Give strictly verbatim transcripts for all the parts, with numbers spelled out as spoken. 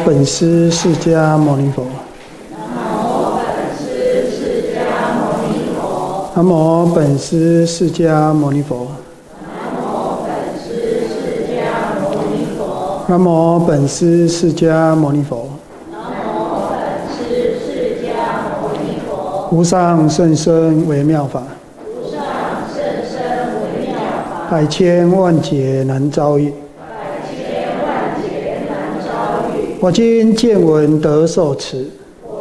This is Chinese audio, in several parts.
本师释迦牟尼佛。南无本师释迦牟尼佛。南无本师释迦牟尼佛。无上甚深微妙法，百千万劫难遭遇。我今见闻得受持，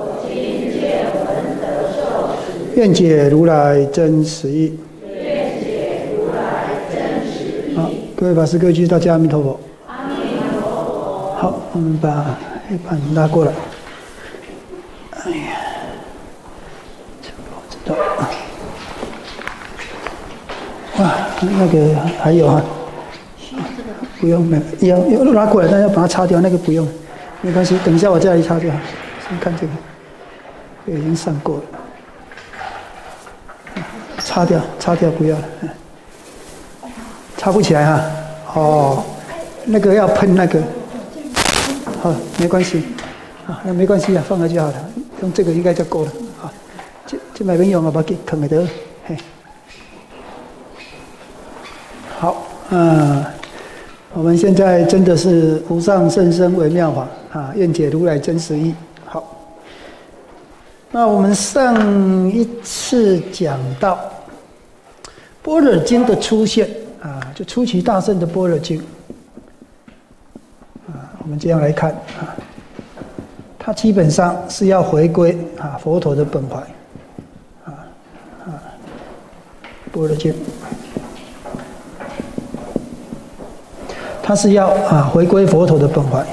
愿解如来真实义。好，各位法师、各位居士，大家阿弥陀佛。好，我们把黑板拉过来。哎呀，这个我知道。哇，那个还有啊，不用，没有，要要拉过来，但要把它擦掉，那个不用，没关系，等一下我再来擦掉。先看这个，这个已经上过了，擦掉，擦掉，不要了，擦不起来哈。哦，那个要喷那个。好，没关系，啊，那没关系啊，放了就好了。用这个应该就够了。啊，这这买边用啊，把它啃了得。嘿，好，嗯，我们现在真的是无上甚深微妙法啊，愿解如来真实义。好，那我们上一次讲到般若经的出现啊，就出奇大圣的般若经。我们这样来看啊，它基本上是要回归啊佛陀的本怀，啊啊，般若经，它是要啊回归佛陀的本怀。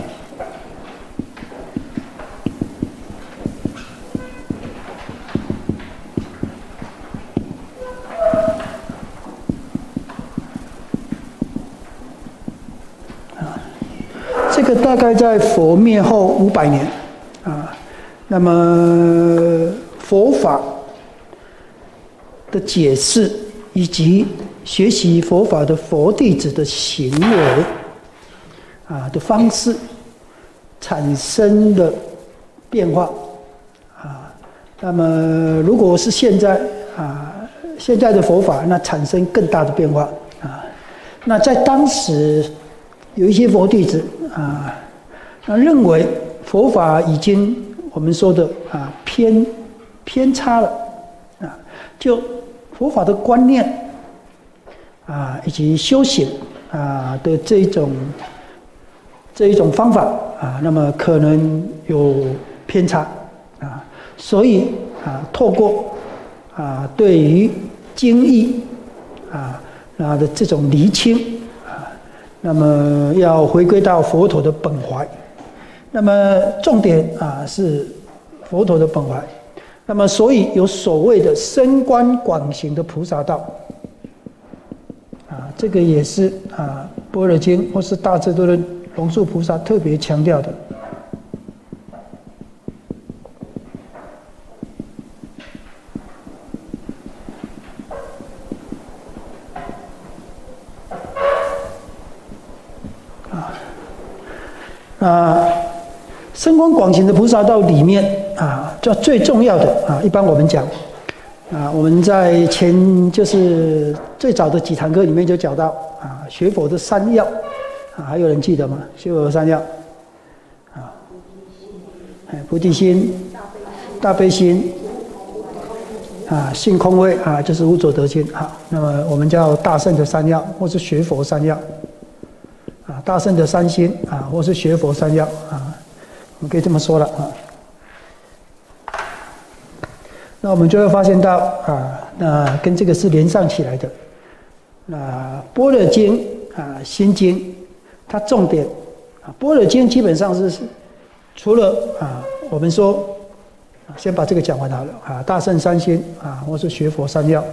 这个大概在佛灭后五百年，啊，那么佛法的解释以及学习佛法的佛弟子的行为，啊的方式产生的变化，啊，那么如果是现在啊现在的佛法，那产生更大的变化，啊，那在当时有一些佛弟子。啊，那认为佛法已经我们说的啊偏偏差了啊，就佛法的观念啊以及修行啊的这一种这一种方法啊，那么可能有偏差啊，所以啊透过啊对于经义啊啊的这种厘清。那么要回归到佛陀的本怀，那么重点啊是佛陀的本怀，那么所以有所谓的深观广行的菩萨道，啊，这个也是啊般若经或是大智度论龙树菩萨特别强调的。啊，深观广行的菩萨道里面啊，叫最重要的啊，一般我们讲啊，我们在前就是最早的几堂课里面就讲到啊，学佛的三要啊，还有人记得吗？学佛的三要啊，哎，菩提心、大悲心啊，性空慧啊，就是无所得心。好，那么我们叫大乘的三要，或是学佛三要。啊，大乘的三心啊，或是学佛三要啊，我们可以这么说了啊。那我们就会发现到啊，那跟这个是连上起来的。那般若经啊，心经，它重点啊，般若经基本上是除了啊，我们说先把这个讲完好了啊，大乘三心啊，或是学佛三要。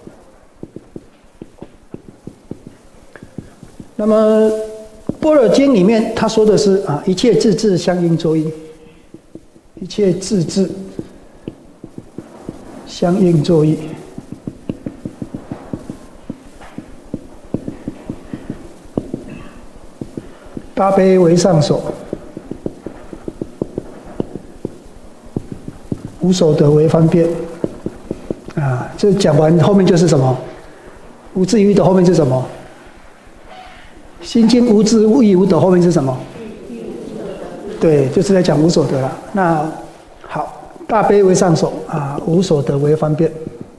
那么般若经里面他说的是啊，一切智智相应作意，一切智智相应作意。大悲为上首， 无所得为方便。啊，这讲完后面就是什么？无智亦无得后面是什么？心经无智亦无得后面是什么？对，就是在讲无所得了。那好，大悲为上首啊，无所得为方便。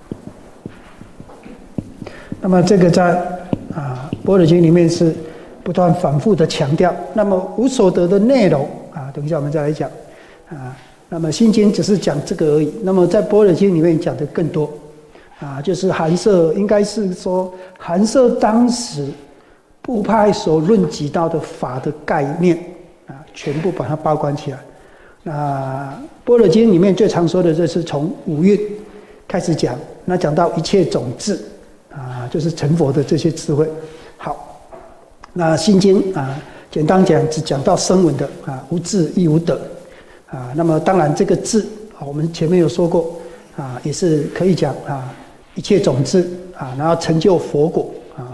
那么这个在啊《般若经》里面是不断反复的强调。那么无所得的内容啊，等一下我们再来讲啊。那么《心经》只是讲这个而已。那么在《般若经》里面讲的更多啊，就是含摄，应该是说含摄当时部派所论及到的法的概念啊，全部把它包关起来。那《般若经》里面最常说的就是从五蕴开始讲，那讲到一切种智啊，就是成佛的这些智慧。好，那《心经》啊，简单讲只讲到声闻的啊，无智亦无得。啊，那么当然这个智啊，我们前面有说过啊，也是可以讲啊，一切种智啊，然后成就佛果啊。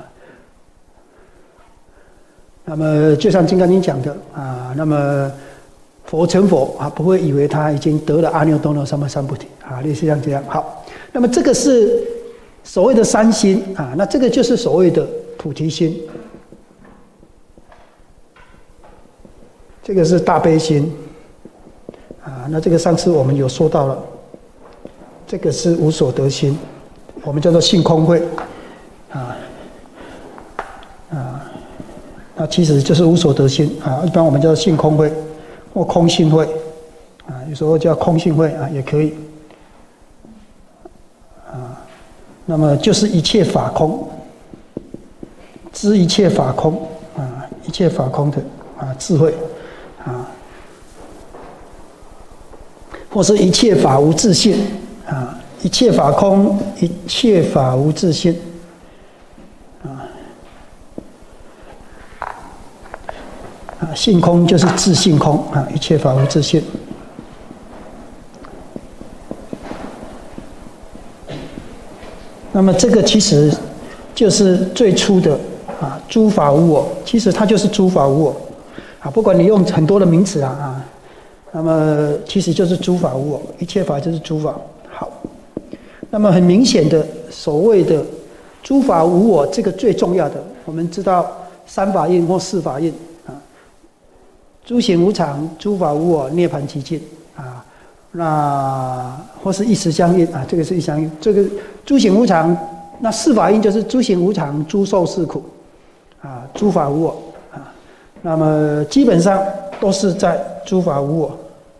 那么就像《金刚经》讲的啊，那么佛成佛啊，不会以为他已经得了阿耨多罗三藐三菩提啊，类似像这样。好，那么这个是所谓的三心啊，那这个就是所谓的菩提心，这个是大悲心。啊，那这个上次我们有说到了，这个是无所得心，我们叫做性空慧，啊啊，那其实就是无所得心啊，一般我们叫做性空慧或空性慧，啊，有时候叫空性慧啊也可以，啊，那么就是一切法空，知一切法空啊，一切法空的啊智慧啊。或是一切法无自性啊，一切法空，一切法无自性啊啊，性空就是自性空啊，一切法无自性。那么这个其实就是最初的啊，诸法无我，其实它就是诸法无我啊，不管你用很多的名词啊啊。那么其实就是诸法无我，一切法就是诸法。好，那么很明显的，所谓的诸法无我，这个最重要的，我们知道三法印或四法印啊，诸行无常，诸法无我，涅槃寂尽啊，那或是一时相应啊，这个是一相应。这个诸行无常，那四法印就是诸行无常，诸受是苦啊，诸法无我啊，那么基本上都是在诸法无我。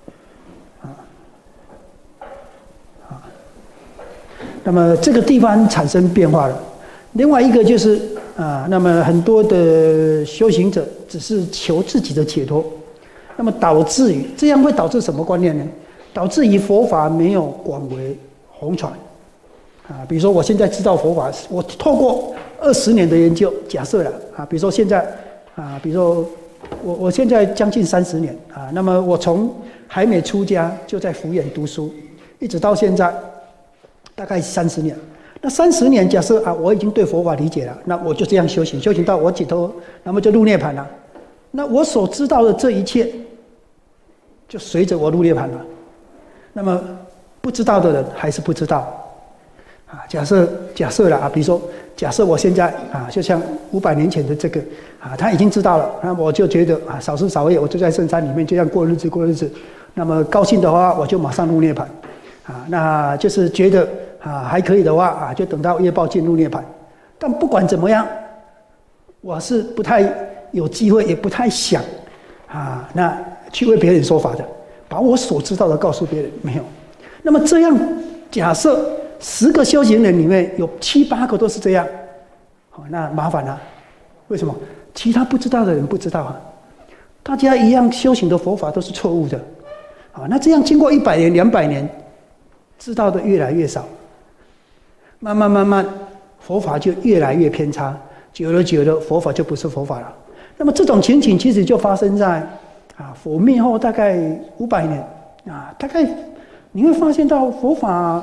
那么这个地方产生变化了。另外一个就是啊，那么很多的修行者只是求自己的解脱，那么导致于这样会导致什么观念呢？导致于佛法没有广为弘传啊。比如说我现在知道佛法，我透过二十年的研究，假设了啊，比如说现在啊，比如说我我现在将近三十年啊，那么我从还没出家就在福远读书，一直到现在。大概三十年，那三十年，假设啊，我已经对佛法理解了，那我就这样修行，修行到我解脱，那么就入涅槃了。那我所知道的这一切，就随着我入涅槃了。那么不知道的人还是不知道啊。假设假设了啊，比如说，假设我现在啊，就像五百年前的这个啊，他已经知道了，那我就觉得啊，少吃少业，我就在深山里面这样过日子过日子。那么高兴的话，我就马上入涅槃。啊，那就是觉得啊还可以的话啊，就等到业报进入涅槃。但不管怎么样，我是不太有机会，也不太想啊，那去为别人说法的，把我所知道的告诉别人没有。那么这样假设十个修行人里面有七八个都是这样，好，那麻烦了。为什么？其他不知道的人不知道啊，大家一样修行的佛法都是错误的。啊，那这样经过一百年、两百年。知道的越来越少，慢慢慢慢，佛法就越来越偏差，久了久了，佛法就不是佛法了。那么这种情景其实就发生在啊佛灭后大概五百年啊，大概你会发现到佛法，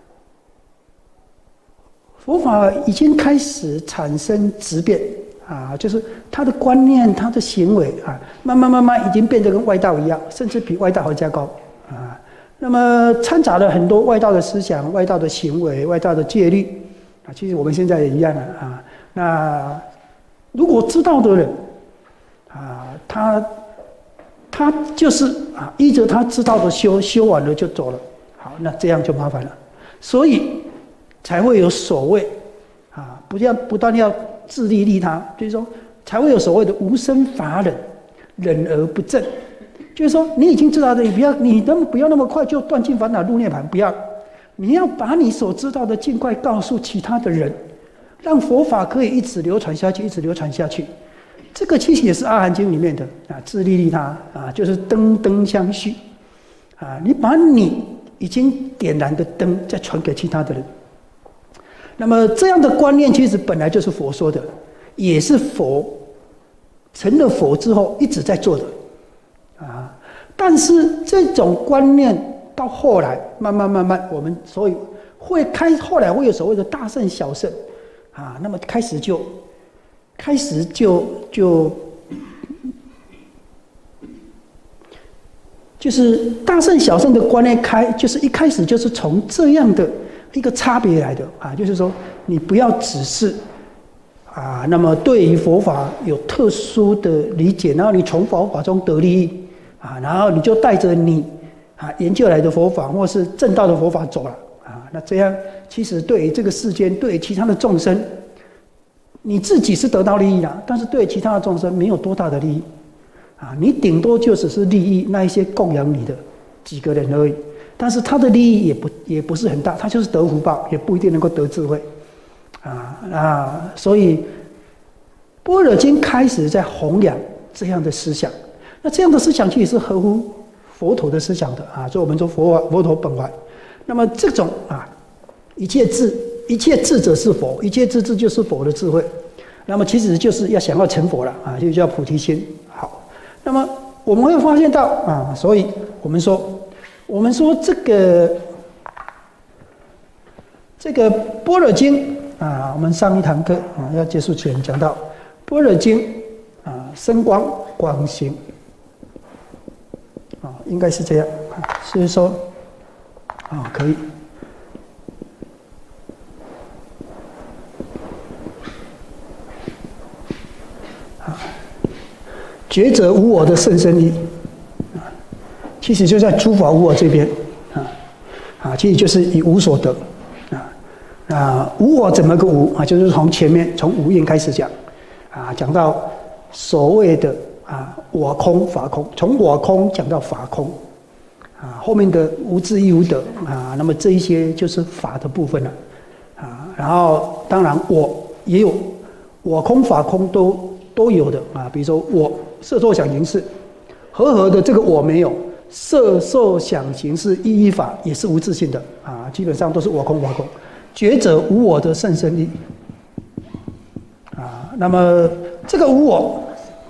佛法已经开始产生质变啊，就是他的观念、他的行为啊，慢慢慢慢已经变得跟外道一样，甚至比外道还加高啊。 那么掺杂了很多外道的思想、外道的行为、外道的戒律啊。其实我们现在也一样啊。啊那如果知道的人啊，他他就是啊，依着他知道的修，修完了就走了。好，那这样就麻烦了。所以才会有所谓啊，不要不但要自利利他，就是说才会有所谓的无生法忍，忍而不正。就是说，你已经知道的，你不要，你能不要那么快就断尽烦恼入涅槃，不要，你要把你所知道的尽快告诉其他的人，让佛法可以一直流传下去，一直流传下去。这个其实也是《阿含经》里面的啊，自利利他啊，就是灯灯相续啊，你把你已经点燃的灯再传给其他的人。那么这样的观念其实本来就是佛说的，也是佛成了佛之后一直在做的。啊，但是这种观念到后来慢慢慢慢，我们所以会开后来会有所谓的大乘小乘，啊，那么开始就开始就就就是大乘小乘的观念开，就是一开始就是从这样的一个差别来的啊，就是说你不要只是啊，那么对于佛法有特殊的理解，然后你从佛法中得利益。啊，然后你就带着你啊研究来的佛法，或是正道的佛法走了啊。那这样其实对于这个世间，对于其他的众生，你自己是得到利益了，但是对其他的众生没有多大的利益啊。你顶多就只是利益那一些供养你的几个人而已，但是他的利益也不也不是很大，他就是得福报，也不一定能够得智慧啊啊。所以《般若经》开始在弘扬这样的思想。那这样的思想其实是合乎佛陀的思想的啊，所以我们说佛法佛陀本怀。那么这种啊，一切智一切智者是佛，一切智智就是佛的智慧。那么其实就是要想要成佛了啊，就叫菩提心。好，那么我们会发现到啊，所以我们说，我们说这个这个般若经啊，我们上一堂课啊要结束前讲到般若经啊，深光广行。啊，应该是这样，所以说，啊，可以，啊，觉者无我的甚深义，啊，其实就在诸法无我这边，啊，啊，其实就是以无所得，啊，啊，无我怎么个无啊？就是从前面从无印开始讲，啊，讲到所谓的。啊，我空法空，从我空讲到法空，啊，后面的无智亦无得啊，那么这一些就是法的部分了，啊，然后当然我也有我空法空都都有的啊，比如说我色受想行识，和合的这个我没有，色受想行识一一法也是无自性的啊，基本上都是我空法空，觉者无我的甚深义，啊，那么这个无我。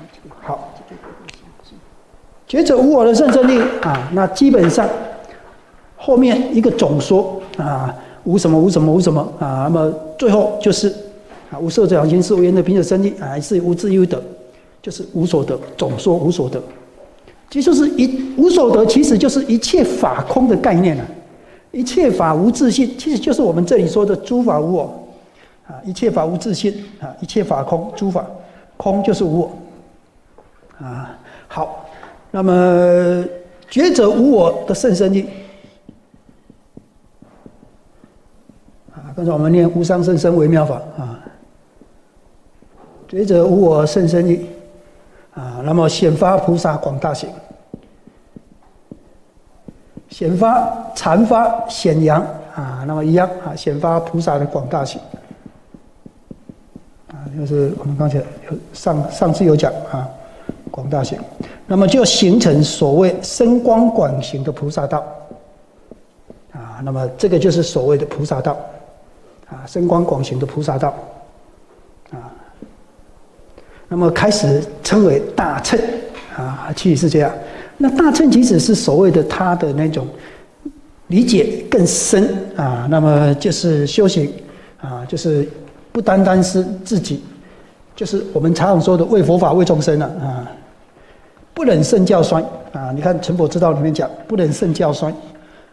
觉者无我的甚深义啊，那基本上后面一个总说啊，无什么无什么无什么啊，那么最后就是啊，无色想行识无言的凭着生力啊，还是无智亦无得，就是无所得，总说无所得，其实就是一无所得，其实就是一切法空的概念啊，一切法无自性，其实就是我们这里说的诸法无我啊，一切法无自性啊，一切法空，诸法空就是无我啊，好。那么觉者无我的甚深义啊，刚才我们念无上甚深微妙法啊，觉者无我甚深义啊，那么显发菩萨广大行，显发禅发显扬啊，那么一样啊，显发菩萨的广大行啊，就是我们刚才有上上次有讲啊，广大行。那么就形成所谓深光广行的菩萨道，啊，那么这个就是所谓的菩萨道，啊，深光广行的菩萨道，啊，那么开始称为大乘，啊，其实是这样。那大乘其实是所谓的他的那种理解更深啊，那么就是修行啊，就是不单单是自己，就是我们常常说的为佛法为众生了啊。不忍圣教衰啊！你看《成佛之道》里面讲，不忍圣教衰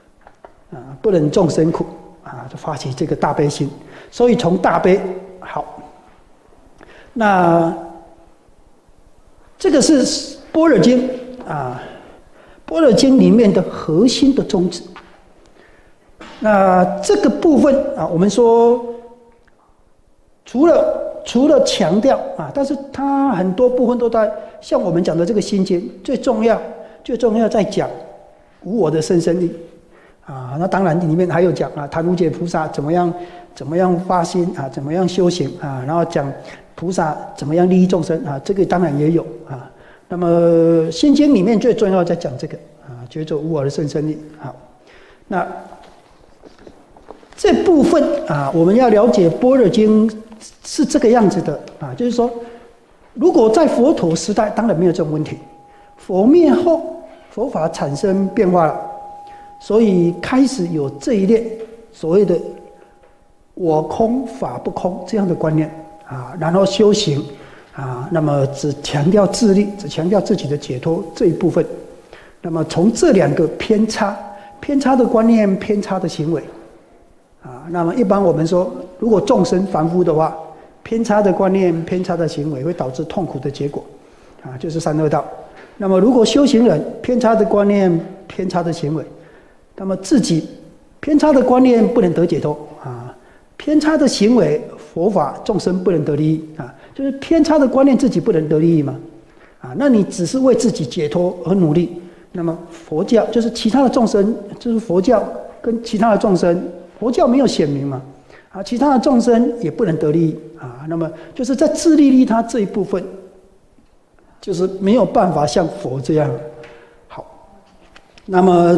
啊，不忍众生苦啊，就发起这个大悲心。所以从大悲好，那这个是《般若经》啊，《般若经》里面的核心的宗旨。那这个部分啊，我们说除了除了强调啊，但是它很多部分都在像我们讲的这个心经，最重要最重要在讲无我的甚深力啊。那当然里面还有讲啊，檀无解菩萨怎么样怎么样发心啊，怎么样修行啊，然后讲菩萨怎么样利益众生啊，这个当然也有啊。那么心经里面最重要在讲这个啊，觉着无我的甚深力。好，那这部分啊，我们要了解般若经是这个样子的啊，就是说，如果在佛陀时代，当然没有这种问题。佛灭后，佛法产生变化了，所以开始有这一类所谓的“我空法不空”这样的观念啊，然后修行啊，那么只强调自利，只强调自己的解脱这一部分。那么从这两个偏差、偏差的观念、偏差的行为。啊，那么一般我们说，如果众生凡夫的话，偏差的观念、偏差的行为会导致痛苦的结果，啊，就是三恶道。那么如果修行人偏差的观念、偏差的行为，那么自己偏差的观念不能得解脱啊，偏差的行为佛法众生不能得利益啊，就是偏差的观念自己不能得利益嘛，啊，那你只是为自己解脱而努力，那么佛教就是其他的众生，就是佛教跟其他的众生。佛教没有显明嘛，啊，其他的众生也不能得利益啊。那么就是在自利利他这一部分，就是没有办法像佛这样好。那么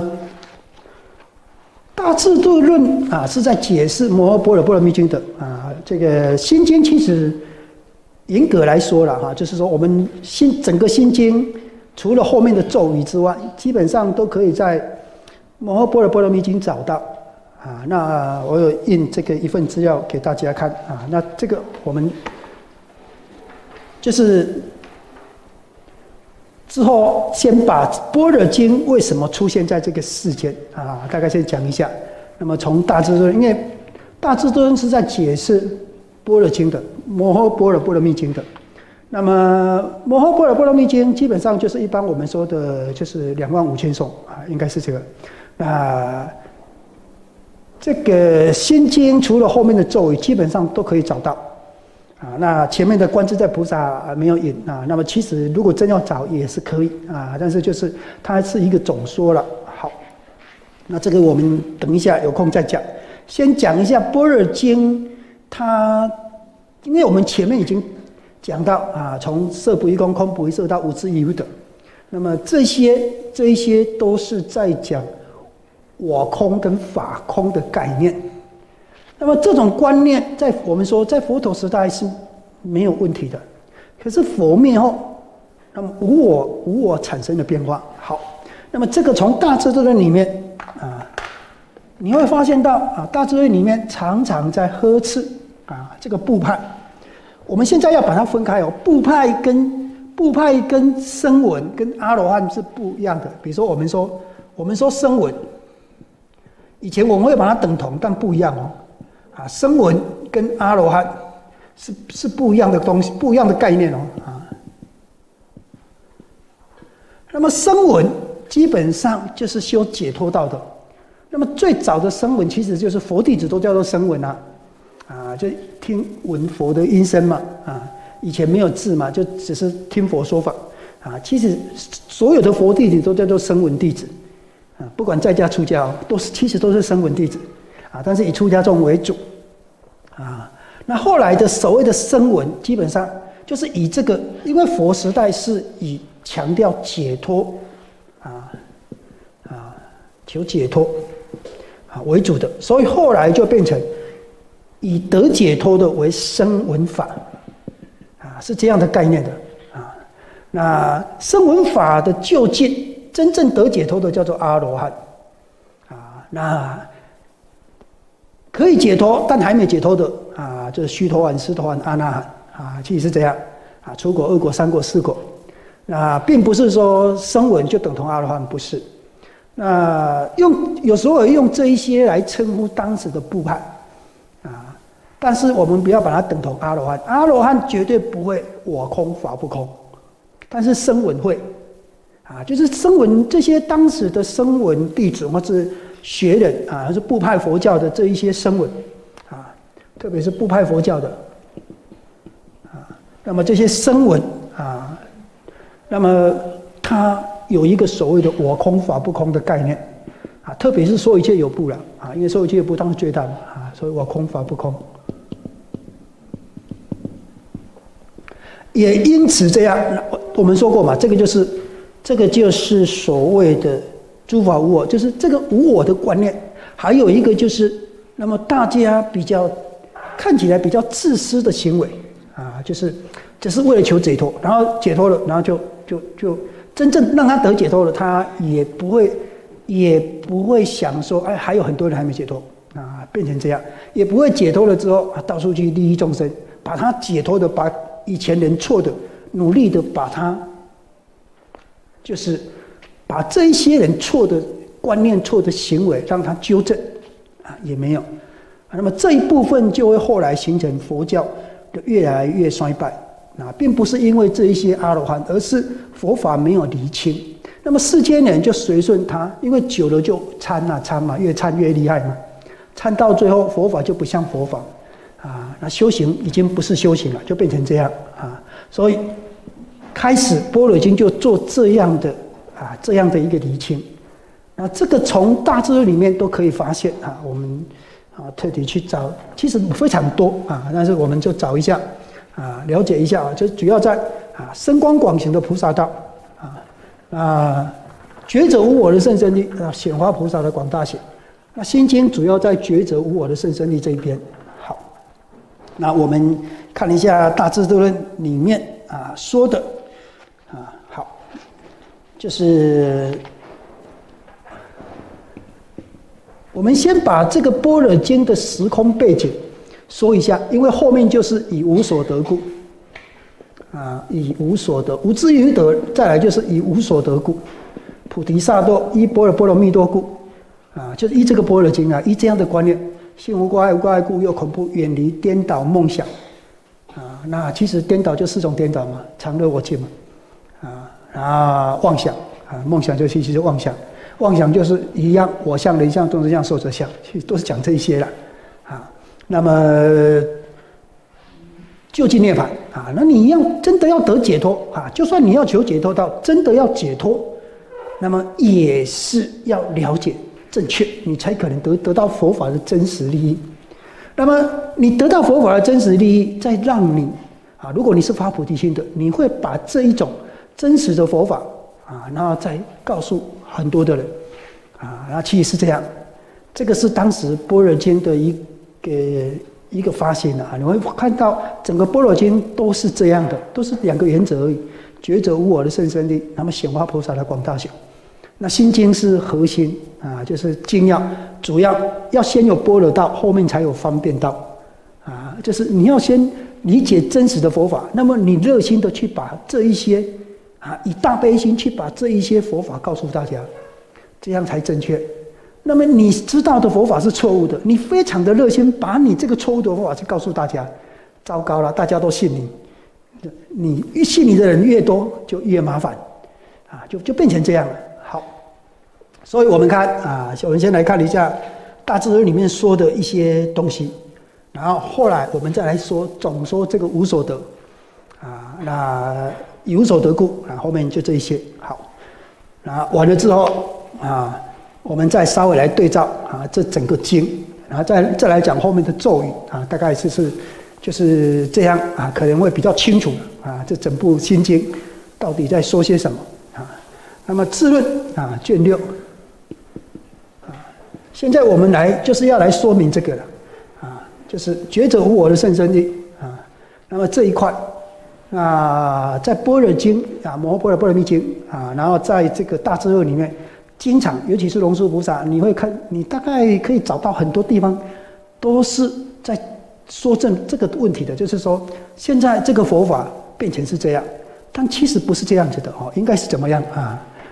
大智度论啊，是在解释《摩诃般若波罗蜜经》的啊。这个心经其实严格来说了哈，就是说我们心整个心经除了后面的咒语之外，基本上都可以在《摩诃般若波罗蜜经》找到。啊，那我有印这个一份资料给大家看啊。那这个我们就是之后先把般若经为什么出现在这个世间啊，大概先讲一下。那么从大智度论，因为大智度论是在解释般若经的，摩诃般若波罗蜜经的。那么摩诃般若波罗蜜经基本上就是一般我们说的，就是两万五千颂啊，应该是这个。那这个心经除了后面的咒语，基本上都可以找到啊。那前面的观自在菩萨没有引啊。那么其实如果真要找也是可以啊，但是就是它是一个总说了。好，那这个我们等一下有空再讲。先讲一下般若经，它因为我们前面已经讲到啊，从色不异空、空不异色到无智亦无得，那么这些这一些都是在讲我空跟法空的概念。那么这种观念在我们说在佛陀时代是没有问题的，可是佛灭后，那么无我无我产生的变化。好，那么这个从大智度论里面啊，你会发现到啊，大智度论里面常常在呵斥啊这个部派。我们现在要把它分开哦，部派跟部派跟声闻跟阿罗汉是不一样的。比如说我们说我们说声闻。以前我们会把它等同，但不一样哦。啊，声闻跟阿罗汉是是不一样的东西，不一样的概念哦。啊，那么声闻基本上就是修解脱道的。那么最早的声闻其实就是佛弟子都叫做声闻啊，啊，就听闻佛的音声嘛。啊，以前没有字嘛，就只是听佛说法。啊，其实所有的佛弟子都叫做声闻弟子。啊，不管在家出家，都是其实都是声闻弟子，啊，但是以出家众为主，啊，那后来的所谓的声闻，基本上就是以这个，因为佛时代是以强调解脱，啊啊求解脱，啊为主的，所以后来就变成以得解脱的为声闻法，啊是这样的概念的，啊，那声闻法的究竟。真正得解脱的叫做阿罗汉，啊，那可以解脱但还没解脱的啊，就是须陀洹、斯陀洹、阿那含啊，其实是这样啊，初果、二果、三果、四果，那并不是说声闻就等同阿罗汉，不是。 那用有时候用这一些来称呼当时的部派啊，但是我们不要把它等同阿罗汉，阿罗汉绝对不会我空法不空，但是声闻会啊，就是声闻这些当时的声闻弟子或是学人啊，还是部派佛教的这一些声闻啊，特别是部派佛教的啊，那么这些声闻啊，那么他有一个所谓的我空法不空的概念啊，特别是说一切有部了啊，因为说一切有部当最大嘛啊，所以我空法不空。也因此这样，我们说过嘛，这个就是这个就是所谓的诸法无我，就是这个无我的观念。还有一个就是，那么大家比较看起来比较自私的行为啊，就是只是为了求解脱，然后解脱了，然后就就就。真正让他得解脱了，他也不会，也不会想说，哎，还有很多人还没解脱啊，变成这样，也不会解脱了之后啊，到处去利益众生，把他解脱的，把以前人错的，努力的把他，就是把这一些人错的观念、错的行为让他纠正啊，也没有。那么这一部分就会后来形成佛教的越来越衰败。啊，并不是因为这一些阿罗汉，而是佛法没有厘清。那么世间人就随顺他，因为久了就参啊参嘛，越参越厉害嘛，参到最后佛法就不像佛法啊，那修行已经不是修行了，就变成这样啊。所以开始般若经就做这样的啊这样的一个厘清。那这个从大智里面都可以发现啊，我们啊特地去找，其实非常多啊，但是我们就找一下。啊，了解一下啊，就主要在啊深光广行的菩萨道啊，啊觉者无我的甚深力啊，显化菩萨的广大行。那心经主要在觉者无我的甚深力这一边。好，那我们看一下大智度论里面啊说的啊，好，就是我们先把这个般若经的时空背景说一下，因为后面就是以无所得故，啊，以无所得，无之于得，再来就是以无所得故，菩提萨埵依般若波罗蜜多故，啊，就是依这个般若经啊，依这样的观念，心无挂碍，无挂碍故，又恐怖，远离颠倒梦想，啊，那其实颠倒就四种颠倒嘛，常乐我净嘛，啊，啊妄想啊，梦想就其实是妄想，妄想就是一样，我相、人相、众生相、寿者相，其实都是讲这一些了，啊。那么究竟涅槃啊，那你要真的要得解脱啊，就算你要求解脱到真的要解脱，那么也是要了解正确，你才可能得得到佛法的真实利益。那么你得到佛法的真实利益，再让你啊，如果你是发菩提心的，你会把这一种真实的佛法啊，然后再告诉很多的人啊，那其实是这样，这个是当时般若经的一。给一个发现啊，你会看到整个般若经都是这样的，都是两个原则而已：觉者无我的甚深力，那么显化菩萨的广大行。那心经是核心啊，就是经要主要要先有般若道，后面才有方便道啊，就是你要先理解真实的佛法，那么你热心的去把这一些啊，以大悲心去把这一些佛法告诉大家，这样才正确。那么你知道的佛法是错误的，你非常的热心，把你这个错误的佛法去告诉大家，糟糕了，大家都信你，你越信你的人越多，就越麻烦，啊，就就变成这样了。好，所以我们看啊，我们先来看一下大智论里面说的一些东西，然后后来我们再来说总说这个无所得，啊，那以无所得故，啊，后面就这一些。好，那完了之后啊。我们再稍微来对照啊，这整个经，然后再再来讲后面的咒语啊，大概就是就是这样啊，可能会比较清楚啊。这整部心经到底在说些什么啊？那么智论啊，卷六啊，现在我们来就是要来说明这个了啊，就是觉者无我的甚深力啊。那么这一块啊，在般若经啊，摩诃般若波罗蜜经啊，然后在这个大智论里面。经常，尤其是龙树菩萨，你会看，你大概可以找到很多地方，都是在说正这个问题的，就是说，现在这个佛法变成是这样，但其实不是这样子的哦，应该是怎么样啊？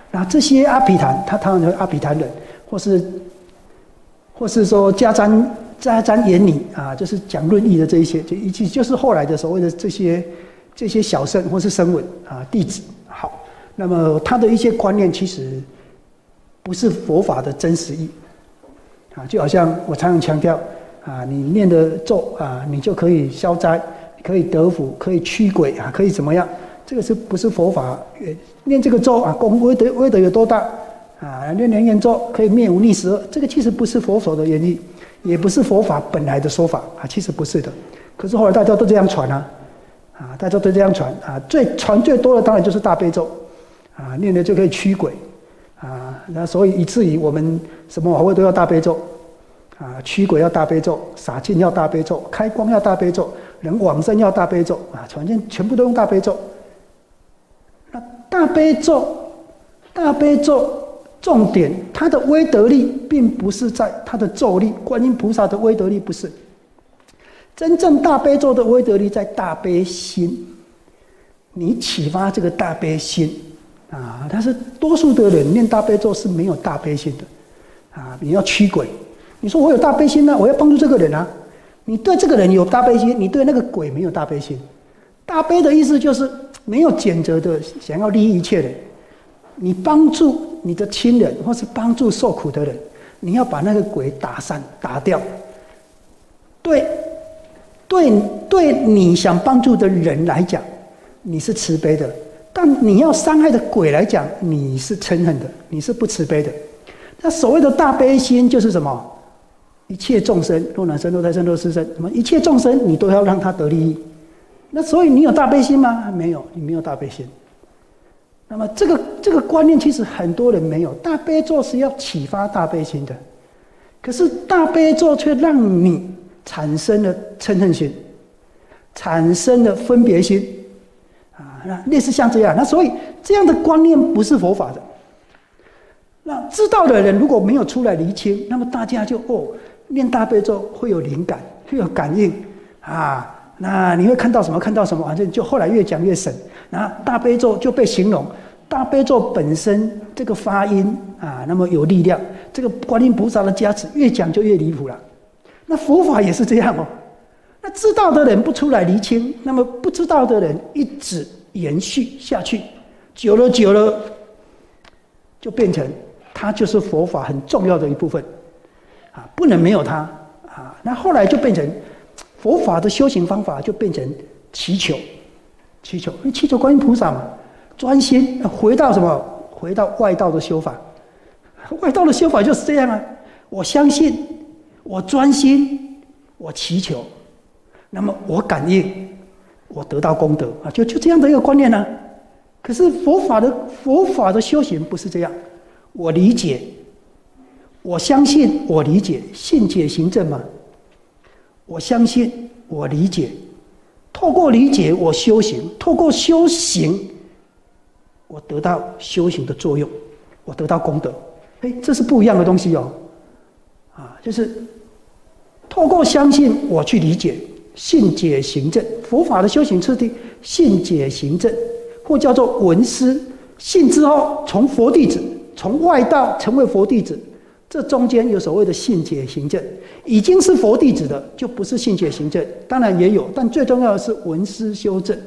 那这些阿毗昙，他当然阿毗昙人，或是或是说迦旃迦旃延尼啊，就是讲论义的这一些，就一起就是后来的所谓的这些这些小圣或是声闻啊弟子。好，那么他的一些观念其实不是佛法的真实义啊，就好像我常常强调啊，你念的咒啊，你就可以消灾，可以得福，可以驱鬼啊，可以怎么样？这个是不是佛法？念这个咒啊，功威德威德有多大啊？念念念咒可以灭五逆十恶，这个其实不是佛手的原意，也不是佛法本来的说法啊，其实不是的。可是后来大家都这样传啊，啊，大家都这样传啊，最传最多的当然就是大悲咒啊，念了就可以驱鬼啊，那所以以至于我们什么法会都要大悲咒啊，驱鬼要大悲咒，洒净要大悲咒，开光要大悲咒，人往生要大悲咒啊，反正全部都用大悲咒。大悲咒，大悲咒重点，它的威德力并不是在它的咒力，观音菩萨的威德力不是。真正大悲咒的威德力在大悲心，你启发这个大悲心啊，但是多数的人念大悲咒是没有大悲心的啊。你要驱鬼，你说我有大悲心啊，我要帮助这个人啊，你对这个人有大悲心，你对那个鬼没有大悲心。大悲的意思就是没有拣择的想要利益一切人，你帮助你的亲人或是帮助受苦的人，你要把那个鬼打散打掉。对，对，对你想帮助的人来讲，你是慈悲的；但你要伤害的鬼来讲，你是嗔恨的，你是不慈悲的。那所谓的大悲心就是什么？一切众生，若男生、若胎生、若湿生，什么一切众生，你都要让他得利益。那所以你有大悲心吗？没有，你没有大悲心。那么这个这个观念其实很多人没有。大悲咒是要启发大悲心的，可是大悲咒却让你产生了嗔恨心，产生了分别心啊，那类似像这样。那所以这样的观念不是佛法的。那知道的人如果没有出来厘清，那么大家就哦，念大悲咒会有灵感，会有感应啊。那你会看到什么？看到什么？反正就后来越讲越神。然后大悲咒就被形容，大悲咒本身这个发音啊，那么有力量。这个观音菩萨的加持，越讲就越离谱了。那佛法也是这样哦。那知道的人不出来厘清，那么不知道的人一直延续下去，久了久了，就变成它就是佛法很重要的一部分啊，不能没有它啊。那后来就变成。佛法的修行方法就变成祈求，祈求，因为祈求观音菩萨嘛，专心回到什么？回到外道的修法。外道的修法就是这样啊，我相信，我专心，我祈求，那么我感应，我得到功德啊，就就这样的一个观念呢、啊。可是佛法的佛法的修行不是这样，我理解，我相信，我理解，信解行证嘛。我相信，我理解，透过理解我修行，透过修行，我得到修行的作用，我得到功德。哎，这是不一样的东西哦。啊，就是透过相信我去理解，信解行证。佛法的修行次第，信解行证，或叫做闻思。信之后，从佛弟子，从外道成为佛弟子。这中间有所谓的信解行证，已经是佛弟子的，就不是信解行证。当然也有，但最重要的是闻思修证。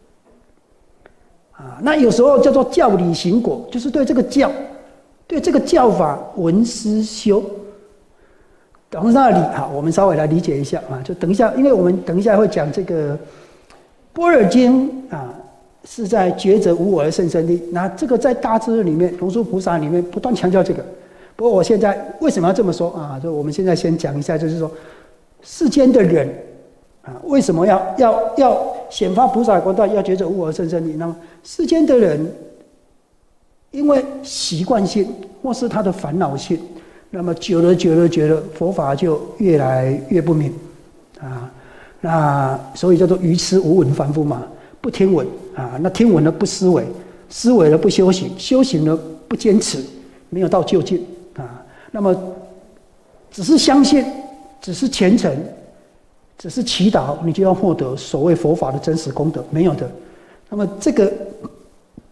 啊，那有时候叫做教理行果，就是对这个教，对这个教法闻思修。等那里好，我们稍微来理解一下啊，就等一下，因为我们等一下会讲这个《般若经》啊，是在觉者无我而生生力。那这个在大智论里面，龙树菩萨里面不断强调这个。不过我现在为什么要这么说啊？就我们现在先讲一下，就是说世间的人啊，为什么要要要显发菩萨光大，要觉者无我而生生力？那么世间的人因为习惯性或是他的烦恼性，那么久了久了久了，佛法就越来越不明啊。那所以叫做愚痴无闻凡夫嘛，不听闻啊。那听闻了不思维，思维了不修行，修行了不坚持，没有到究竟。啊，那么只是相信，只是虔诚，只是祈祷，你就要获得所谓佛法的真实功德，没有的。那么这个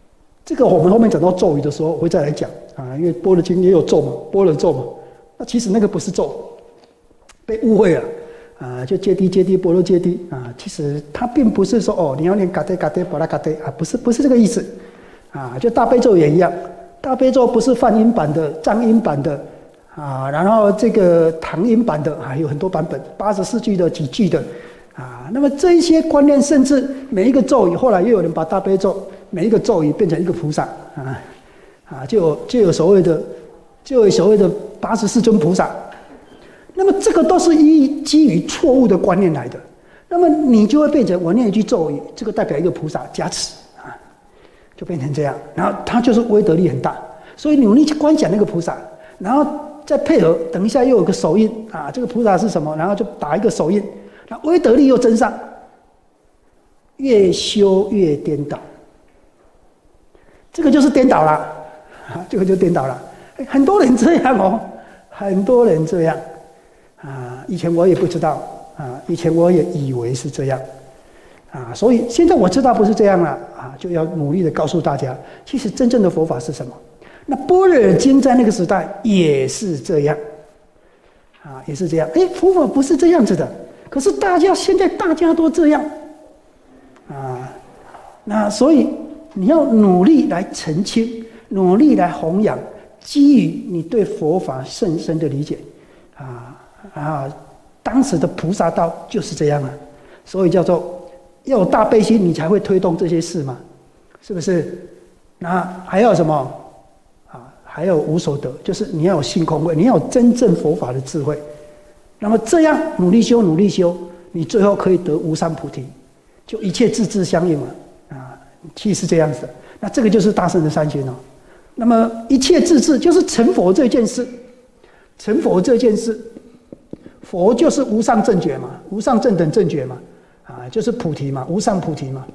这个我们后面讲到咒语的时候，我会再来讲啊，因为般若经也有咒嘛，般若咒嘛。那其实那个不是咒，被误会了啊，就揭谛揭谛般若揭谛啊，其实它并不是说哦，你要念嘎嘚嘎嘚巴拉嘎嘚啊，不是不是这个意思啊，就大悲咒也一样，大悲咒不是梵音版的、藏音版的啊，然后这个唐音版的啊，有很多版本，八十四句的、几句的啊，那么这一些观念，甚至每一个咒语，后来又有人把大悲咒。每一个咒语变成一个菩萨啊啊，就有就有所谓的，就有所谓的八十四尊菩萨。那么这个都是依基于错误的观念来的。那么你就会变成我念一句咒语，这个代表一个菩萨加持啊，就变成这样。然后它就是威德力很大，所以努力去观想那个菩萨，然后再配合，等一下又有个手印啊，这个菩萨是什么？然后就打一个手印，那威德力又增上，越修越颠倒。这个就是颠倒了，啊，这个就颠倒了。很多人这样哦，很多人这样，啊，以前我也不知道，啊，以前我也以为是这样，啊，所以现在我知道不是这样了，啊，就要努力的告诉大家，其实真正的佛法是什么。那般若经在那个时代也是这样，啊，也是这样。哎，佛法不是这样子的，可是大家现在大家都这样，啊，那所以。你要努力来澄清，努力来弘扬，基于你对佛法甚深的理解，啊啊，当时的菩萨道就是这样啊，所以叫做要有大悲心，你才会推动这些事嘛，是不是？那还要什么啊？还有无所得，就是你要有性空慧，你要有真正佛法的智慧。那么这样努力修，努力修，你最后可以得无上菩提，就一切自自相应嘛，啊。其实是这样子的，那这个就是大圣的三心哦。那么一切自治就是成佛这件事，成佛这件事，佛就是无上正觉嘛，无上正等正觉嘛，啊，就是菩提嘛，无上菩提嘛。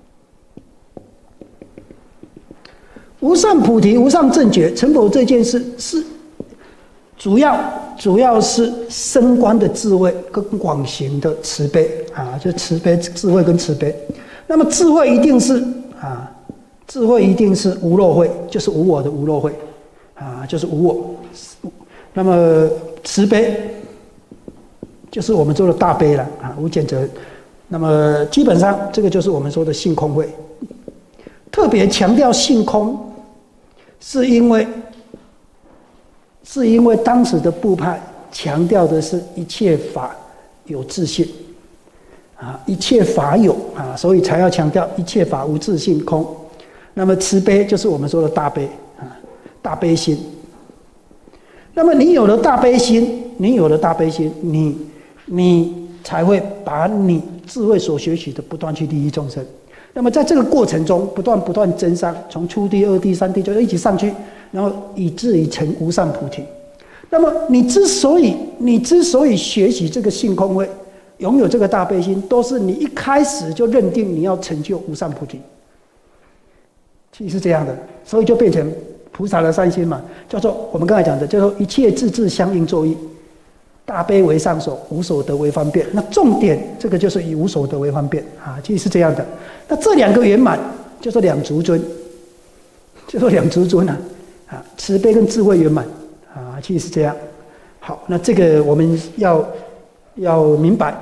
无上菩提、无上正觉，成佛这件事是主要主要是升观的智慧跟广行的慈悲啊，就慈悲智慧跟慈悲。那么智慧一定是啊，智慧一定是无漏慧，就是无我的无漏慧，啊，就是无我。那么慈悲就是我们说的大悲了啊，无间则。那么基本上这个就是我们说的性空慧。特别强调性空，是因为是因为当时的部派强调的是一切法有自性。啊，一切法有啊，所以才要强调一切法无自性空。那么慈悲就是我们说的大悲啊，大悲心。那么你有了大悲心，你有了大悲心，你你才会把你智慧所学习的不断去利益众生。那么在这个过程中，不断不断增上，从初地、二地、三地就一起上去，然后以至于成无上菩提。那么你之所以你之所以学习这个性空慧，拥有这个大悲心，都是你一开始就认定你要成就无上菩提，其实是这样的，所以就变成菩萨的三心嘛，叫做我们刚才讲的，叫做一切自自相应作意，大悲为上首，无所得为方便。那重点这个就是以无所得为方便啊，其实是这样的。那这两个圆满叫做两足尊，叫做两足尊啊，啊，慈悲跟智慧圆满啊，其实是这样。好，那这个我们要要明白。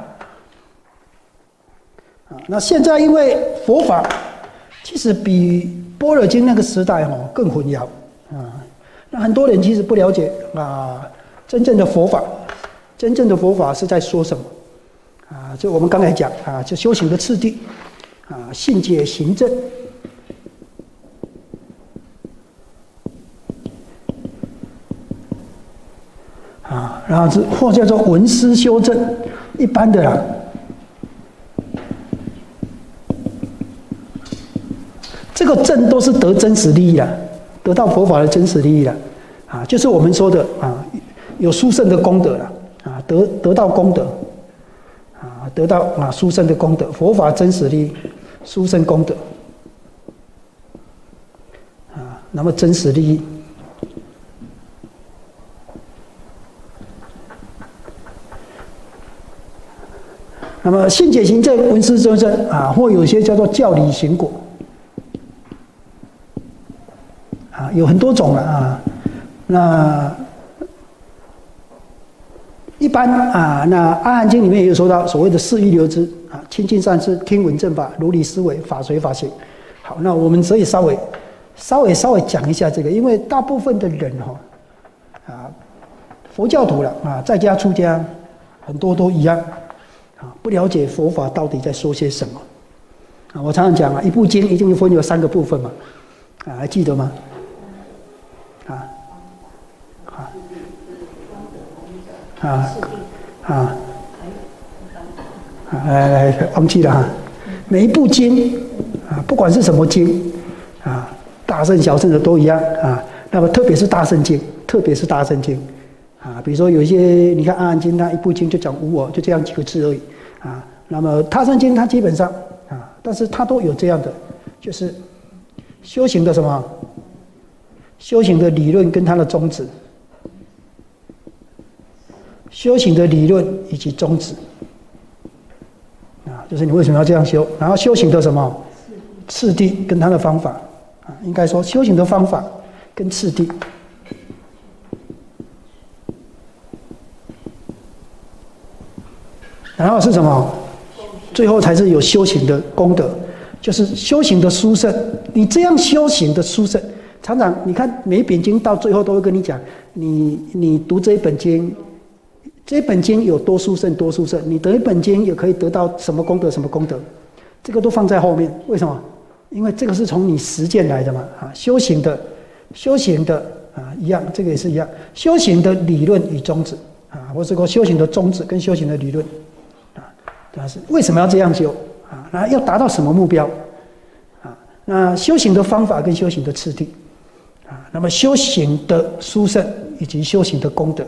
啊，那现在因为佛法其实比般若经那个时代哦更混淆啊，那很多人其实不了解啊，真正的佛法，真正的佛法是在说什么啊？就我们刚才讲啊，就修行的次第啊，信解行证啊，然后是或叫做闻思修正，一般的啦。这个正都是得真实利益了，得到佛法的真实利益了，啊，就是我们说的啊，有殊胜的功德了，啊，得得到功德，啊，得到啊殊胜的功德，佛法真实利益，殊胜功德，啊，那么真实利益。那么信解行证闻思修正啊，或有些叫做教理行果。 啊，有很多种了啊。那一般啊，那《阿含经》里面也有说到所谓的四欲流支啊，亲近善知，听闻正法，如理思维，法随法行。好，那我们所以稍微稍微稍微讲一下这个，因为大部分的人哈、哦、啊，佛教徒了啊，在家出家很多都一样啊，不了解佛法到底在说些什么啊。我常常讲啊，一部经一定分有三个部分嘛，啊，还记得吗？啊。啊啊啊！来来，忘记了哈。每一部经啊，不管是什么经啊，大圣小圣的都一样啊。那么特别是大圣经，特别是大圣经啊，比如说有一些你看《阿含经》，它一部经就讲无我，就这样几个字而已啊。那么大圣经它基本上啊，但是它都有这样的，就是修行的什么？修行的理论跟它的宗旨。修行的理论以及宗旨，啊，就是你为什么要这样修，然后修行的什么次第跟他的方法，啊，应该说修行的方法跟次第，然后是什么？最后才是有修行的功德，就是修行的殊胜。你这样修行的殊胜，常常你看每一本经到最后都会跟你讲，你你读这一本经。这一本经有多殊胜，多殊胜。你得一本经也可以得到什么功德，什么功德，这个都放在后面。为什么？因为这个是从你实践来的嘛。啊，修行的，修行的啊，一样，这个也是一样。修行的理论与宗旨啊，或者说修行的宗旨跟修行的理论啊，它是为什么要这样修啊？那要达到什么目标啊？那修行的方法跟修行的次第啊，那么修行的殊胜以及修行的功德。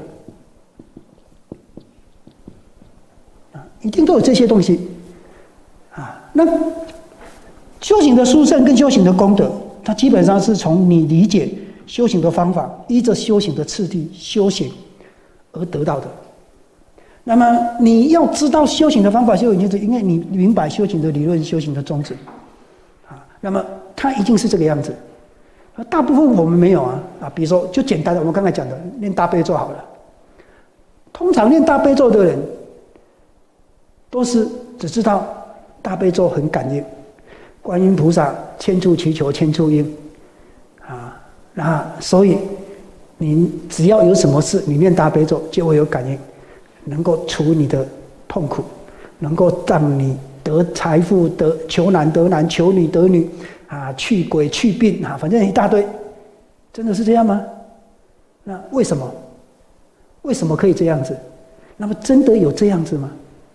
一定都有这些东西，啊，那修行的殊胜跟修行的功德，它基本上是从你理解修行的方法，依着修行的次第修行而得到的。那么你要知道修行的方法、修行就是因为你明白修行的理论、修行的宗旨，啊，那么它一定是这个样子。大部分我们没有啊，啊，比如说就简单的，我们刚才讲的念大悲咒好了，通常念大悲咒的人。都是只知道大悲咒很感应，观音菩萨千处祈求千处应，啊，那所以你只要有什么事，你念大悲咒就会有感应，能够除你的痛苦，能够让你得财富、得求男得男、求女得女，啊，去鬼去病啊，反正一大堆，真的是这样吗？那为什么？为什么可以这样子？那么真的有这样子吗？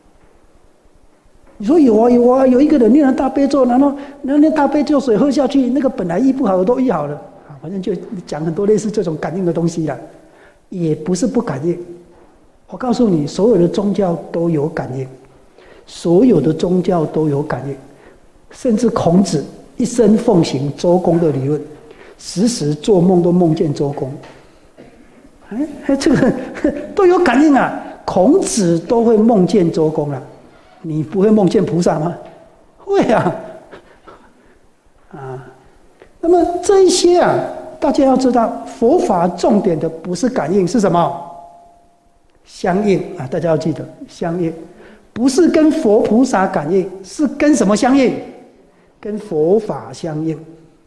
你说有啊有啊，有一个人念了大悲咒，然后那那大悲咒水喝下去，那个本来医不好的都医好了啊，反正就讲很多类似这种感应的东西啦，也不是不感应。我告诉你，所有的宗教都有感应，所有的宗教都有感应，甚至孔子一生奉行周公的理论，时时做梦都梦见周公。哎，这个都有感应啊，孔子都会梦见周公了。你不会梦见菩萨吗？会啊，啊，那么这一些啊，大家要知道，佛法重点的不是感应，是什么？相应啊！大家要记得，相应不是跟佛菩萨感应，是跟什么相应？跟佛法相应。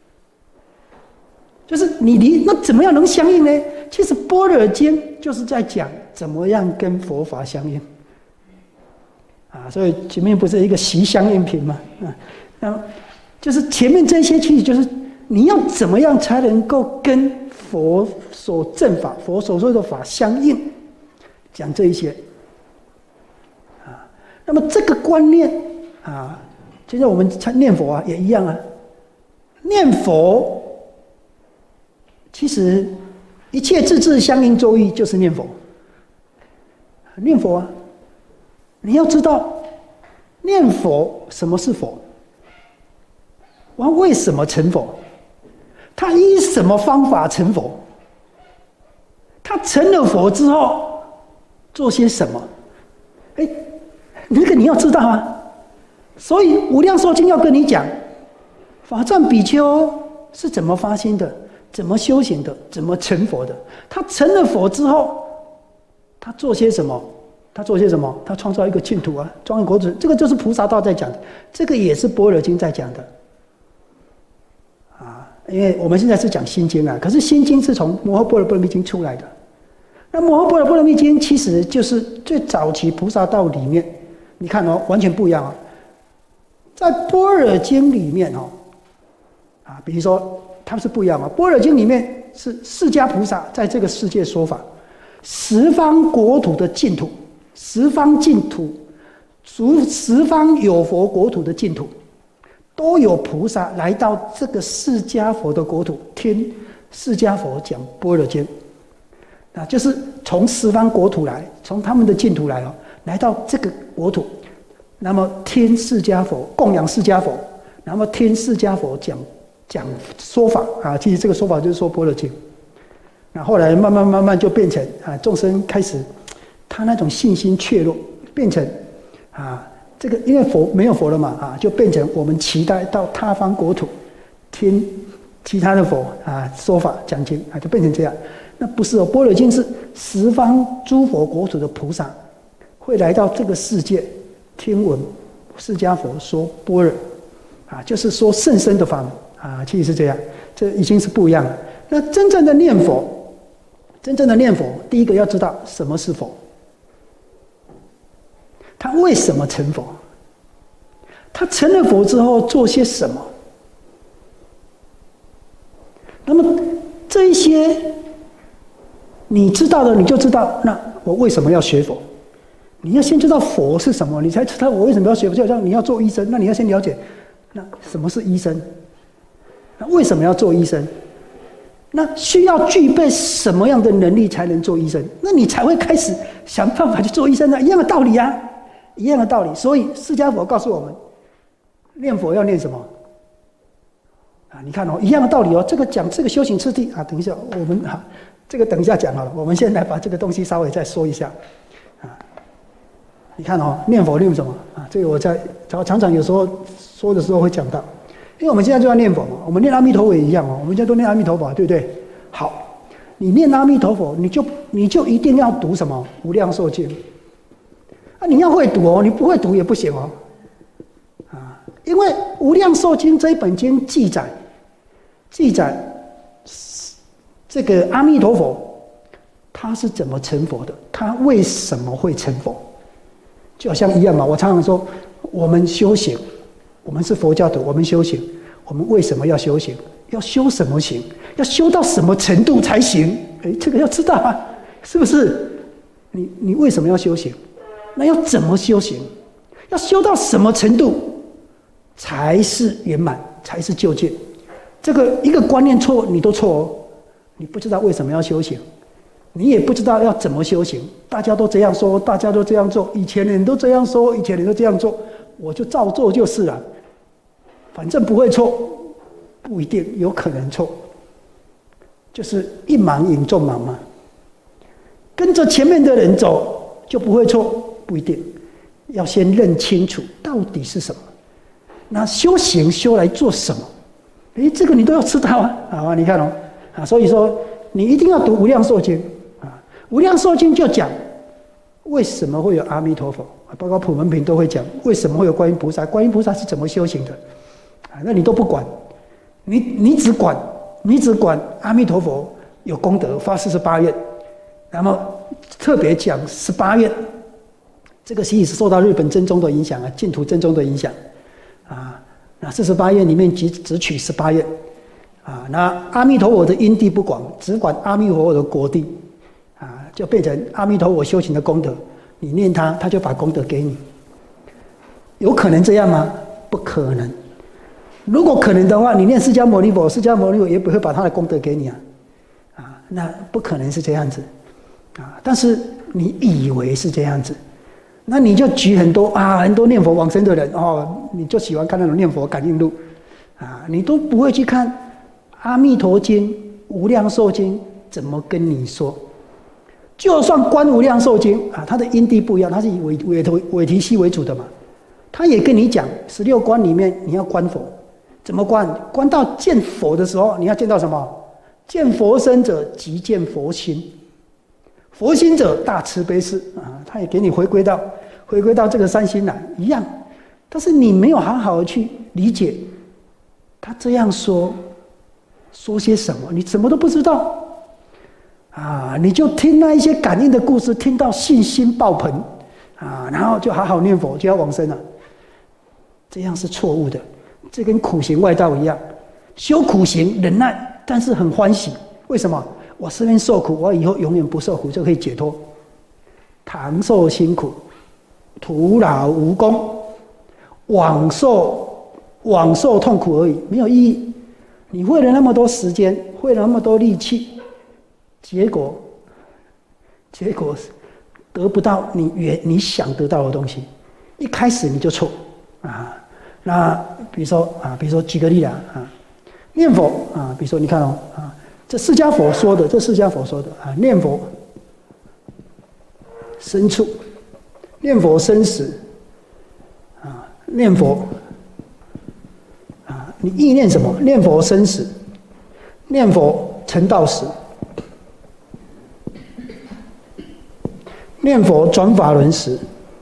就是你离那怎么样能相应呢？其实《般若经》就是在讲怎么样跟佛法相应。啊，所以前面不是一个习相应品嘛？啊，那么就是前面这些其实就是你要怎么样才能够跟佛所正法、佛所说的法相应，讲这一些。啊，那么这个观念啊，就像我们念佛啊也一样啊，念佛其实一切自自相应周易就是念佛，念佛啊。你要知道，念佛什么是佛？完为什么成佛？他依什么方法成佛？他成了佛之后做些什么？哎，那个你要知道啊。所以《无量寿经》要跟你讲，法藏比丘是怎么发心的， 怎么修行的，怎么成佛的。他成了佛之后，他做些什么？他做些什么？他创造一个净土啊，庄严国土。这个就是菩萨道在讲的，这个也是般若经在讲的。啊，因为我们现在是讲心经啊，可是心经是从摩诃般若波罗蜜经出来的。那摩诃般若波罗蜜经其实就是最早期菩萨道里面，你看哦，完全不一样啊。在般若经里面哦，啊，比如说他们是不一样啊。般若经里面是释迦菩萨在这个世界说法，十方国土的净土，十方净土，十十方有佛国土的净土，都有菩萨来到这个释迦佛的国土，听释迦佛讲般若经。啊，就是从十方国土来，从他们的净土来哦，来到这个国土，那么听释迦佛供养释迦佛，那么听释迦佛讲讲说法啊，其实这个说法就是说般若经。那后来慢慢慢慢就变成啊，众生开始他那种信心怯弱，变成啊，这个因为佛没有佛了嘛啊，就变成我们期待到他方国土听其他的佛啊说法讲经啊，就变成这样。那不是哦，般若经是十方诸佛国土的菩萨会来到这个世界听闻释迦佛说般若啊，就是说甚深的法门啊，其实是这样，这已经是不一样了。那真正的念佛，真正的念佛，第一个要知道什么是佛，他为什么成佛，他成了佛之后做些什么。那么这一些你知道的，你就知道，那我为什么要学佛？你要先知道佛是什么，你才知道我为什么要学佛。就像你要做医生，那你要先了解，那什么是医生？那为什么要做医生？那需要具备什么样的能力才能做医生？那你才会开始想办法去做医生呢？一样的道理啊，一样的道理。所以释迦佛告诉我们，念佛要念什么？啊，你看哦，一样的道理哦。这个讲这个修行次第啊，等一下我们啊。这个等一下讲好了，我们现在把这个东西稍微再说一下，啊，你看哦，念佛念什么啊？这个我在常常有时候说的时候会讲到，因为我们现在就要念佛嘛，我们念阿弥陀佛也一样哦，我们现在都念阿弥陀佛，对不对？好，你念阿弥陀佛，你就你就一定要读什么无量寿经啊？你要会读哦，你不会读也不行哦，啊，因为无量寿经这一本经记载记载。这个阿弥陀佛，他是怎么成佛的？他为什么会成佛？就好像一样嘛。我常常说，我们修行，我们是佛教徒，我们修行，我们为什么要修行？要修什么行？要修到什么程度才行？哎，这个要知道啊，是不是？你你为什么要修行？那要怎么修行？要修到什么程度才是圆满，才是究竟？这个一个观念错，你都错哦。你不知道为什么要修行，你也不知道要怎么修行。大家都这样说，大家都这样做，以前人都这样说，以前人都这样做，我就照做就是了。反正不会错，不一定，有可能错。就是一盲引众盲嘛，跟着前面的人走就不会错，不一定。要先认清楚到底是什么。那修行修来做什么？诶，这个你都要知道啊！啊，你看哦。啊，所以说你一定要读《无量寿经》啊，《无量寿经》就讲为什么会有阿弥陀佛，包括普门品都会讲为什么会有观音菩萨，观音菩萨是怎么修行的啊？那你都不管，你你只管你只管阿弥陀佛有功德发四十八愿，然后特别讲十八愿，这个其实是受到日本真宗的影响啊，净土真宗的影响啊。那四十八愿里面只只取十八愿。啊，那阿弥陀佛的因地不广，只管阿弥陀佛的果地，啊，就变成阿弥陀佛修行的功德，你念他，他就把功德给你。有可能这样吗？不可能。如果可能的话，你念释迦牟尼佛，释迦牟尼佛也不会把他的功德给你啊，啊，那不可能是这样子，啊，但是你以为是这样子，那你就举很多啊，很多念佛往生的人哦，你就喜欢看那种念佛感应录，啊，你都不会去看。阿弥陀经、无量寿经怎么跟你说？就算观无量寿经啊，它的因地不一样，它是以韦韦头韦提系为主的嘛，他也跟你讲十六观里面你要观佛，怎么观？观到见佛的时候，你要见到什么？ 见佛身者，即见佛心。佛心者，大慈悲是啊，他也给你回归到回归到这个三心来一样。但是你没有好好的去理解，他这样说说些什么，你什么都不知道啊！你就听那一些感应的故事，听到信心爆棚啊，然后就好好念佛，就要往生了。这样是错误的，这跟苦行外道一样，修苦行忍耐，但是很欢喜。为什么？我这边受苦，我以后永远不受苦，就可以解脱。唐受辛苦，徒劳无功。枉受枉受痛苦而已，没有意义。你费了那么多时间，费了那么多力气，结果结果得不到你原你想得到的东西。一开始你就错啊。那比如说啊，比如说举个例子啊，念佛啊，比如说你看哦啊，这释迦佛说的，这释迦佛说的啊，念佛深处，念佛生死。念佛啊，你意念什么？念佛生死，念佛成道时，念佛转法轮时，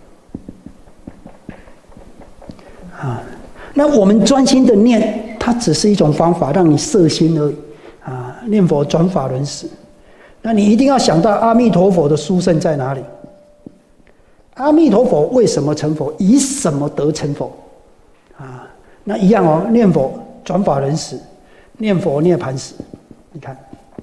啊，那我们专心的念，它只是一种方法，让你摄心而已啊。念佛转法轮时，那你一定要想到阿弥陀佛的殊胜在哪里？阿弥陀佛为什么成佛？以什么得成佛？啊，那一样哦。念佛转法轮时，念佛涅盘时，你看，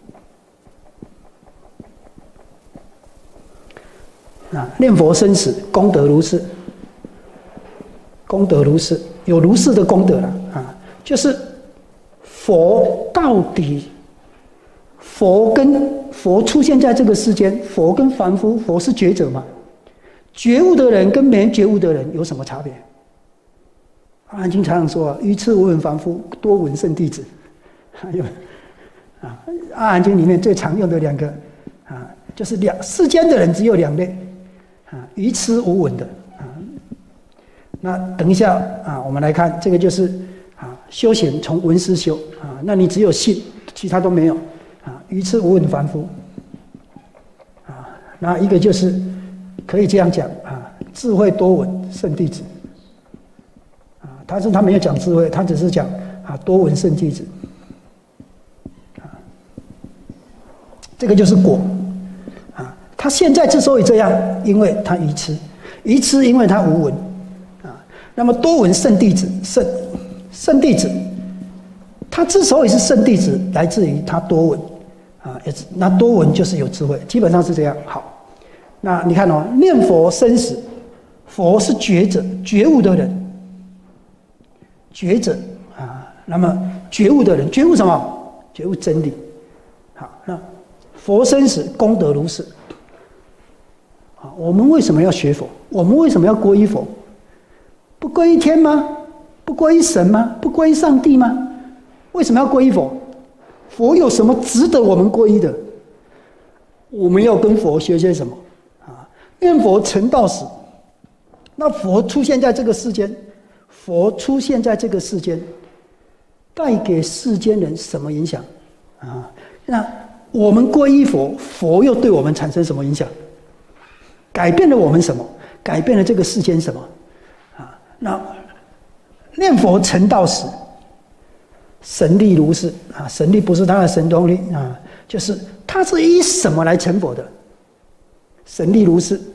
啊，念佛生死功德如是，功德如是，有如是的功德了啊。就是佛到底，佛跟佛出现在这个世间，佛跟凡夫，佛是觉者嘛？觉悟的人跟没觉悟的人有什么差别？阿含经常常说啊，愚痴无闻凡夫，多闻圣弟子。还有啊，阿含经里面最常用的两个啊，就是两世间的人只有两类啊，愚痴无闻的啊。那等一下啊，我们来看这个就是啊，修行从闻思修啊，那你只有信，其他都没有啊，愚痴无闻凡夫啊。那一个就是。可以这样讲啊，智慧多闻圣弟子啊，但是他没有讲智慧，他只是讲啊多闻圣弟子啊，这个就是果啊。他现在之所以这样，因为他愚痴，愚痴因为他无闻啊。那么多闻圣弟子，圣圣弟子，他之所以是圣弟子，来自于他多闻啊，也是那多闻就是有智慧，基本上是这样。好。那你看哦，念佛生死，佛是觉者，觉悟的人，觉者啊。那么觉悟的人，觉悟什么？觉悟真理。好，那佛生死功德如是。啊，我们为什么要学佛？我们为什么要皈依佛？不皈依天吗？不皈依神吗？不皈依上帝吗？为什么要皈依佛？佛有什么值得我们皈依的？我们要跟佛学些什么？念佛成道时，那佛出现在这个世间，佛出现在这个世间，带给世间人什么影响啊？那我们皈依佛，佛又对我们产生什么影响？改变了我们什么？改变了这个世间什么？啊，那念佛成道时，神力如是啊，神力不是他的神通力啊，就是他是依什么来成佛的？神力如是，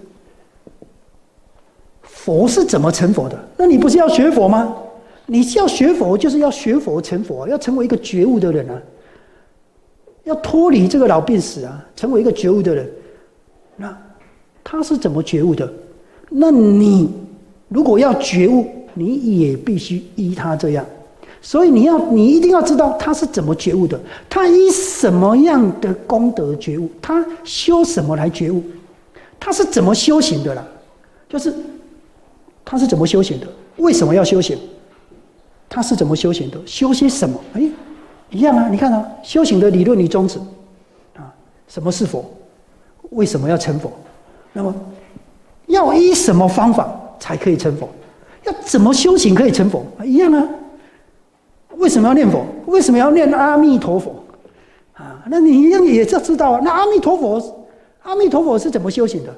佛是怎么成佛的？那你不是要学佛吗？你是要学佛，就是要学佛成佛，要成为一个觉悟的人啊，要脱离这个老病死啊，成为一个觉悟的人。那他是怎么觉悟的？那你如果要觉悟，你也必须依他这样。所以你要，你一定要知道他是怎么觉悟的，他依什么样的功德觉悟，他修什么来觉悟。他是怎么修行的啦？就是他是怎么修行的？为什么要修行？他是怎么修行的？修些什么？哎，一样啊！你看啊，修行的理论与宗旨啊，什么是佛？为什么要成佛？那么要依什么方法才可以成佛？要怎么修行可以成佛？一样啊！为什么要念佛？为什么要念阿弥陀佛？ 啊，那你一样也是知道啊。那阿弥陀佛，阿弥陀佛是怎么修行的？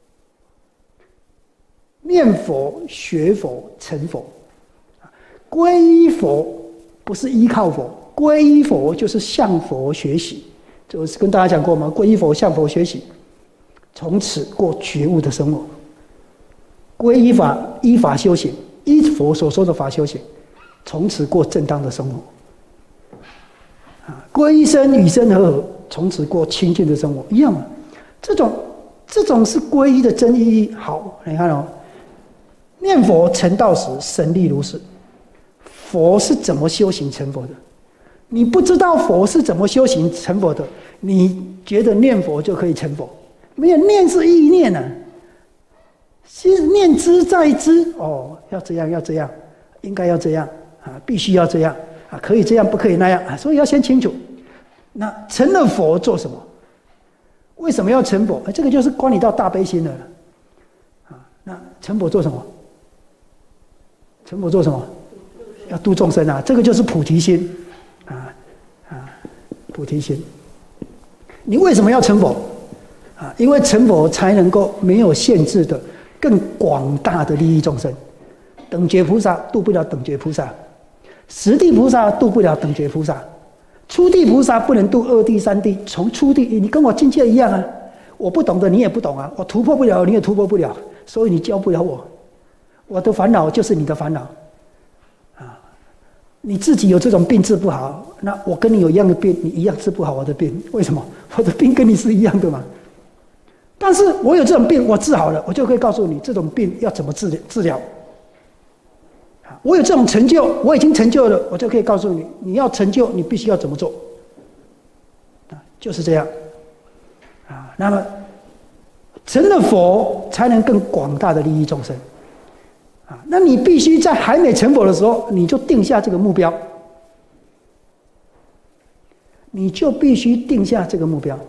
念佛、学佛、成佛。皈依佛不是依靠佛，皈依佛就是向佛学习。我是跟大家讲过吗？皈依佛，向佛学习，从此过觉悟的生活。皈依法，依法修行，依佛所说的法修行，从此过正当的生活。啊，皈依身与身和合，从此过清净的生活，一样嘛。这种这种是皈依的真意义。好，你看哦，念佛成道时，神力如是。佛是怎么修行成佛的？你不知道佛是怎么修行成佛的，你觉得念佛就可以成佛？没有，念是意念啊，是念之在之。哦，要这样，要这样，应该要这样啊，必须要这样啊，可以这样，不可以那样啊，所以要先清楚。那成了佛做什么？为什么要成佛？这个就是关你到大悲心了啊。那成佛做什么？成佛做什么？要度众生啊，这个就是菩提心，啊啊，菩提心。你为什么要成佛？啊，因为成佛才能够没有限制的、更广大的利益众生。等觉菩萨度不了等觉菩萨，十地菩萨度不了等觉菩萨，初地菩萨不能度二地、三地。从初地，你跟我境界一样啊，我不懂的你也不懂啊，我突破不了你也突破不了，所以你教不了我。我的烦恼就是你的烦恼。你自己有这种病治不好，那我跟你有一样的病，你一样治不好我的病。为什么？我的病跟你是一样的嘛。但是我有这种病，我治好了，我就可以告诉你这种病要怎么治治疗。我有这种成就，我已经成就了，我就可以告诉你，你要成就，你必须要怎么做。啊，就是这样。啊，那么成了佛，才能更广大的利益众生。那你必须在还没成佛的时候，你就定下这个目标，你就必须定下这个目标，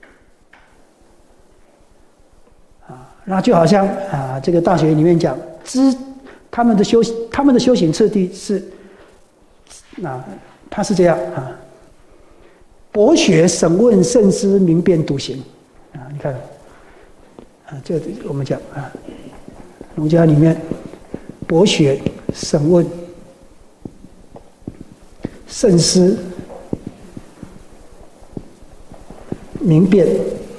啊，那就好像啊，这个大学里面讲，知他们的修他们的修行次第是，那他是这样啊，博学、审问、慎思、明辨、笃行，啊，你看，啊，这我们讲啊，儒家里面。博学、审问、慎思、明辨、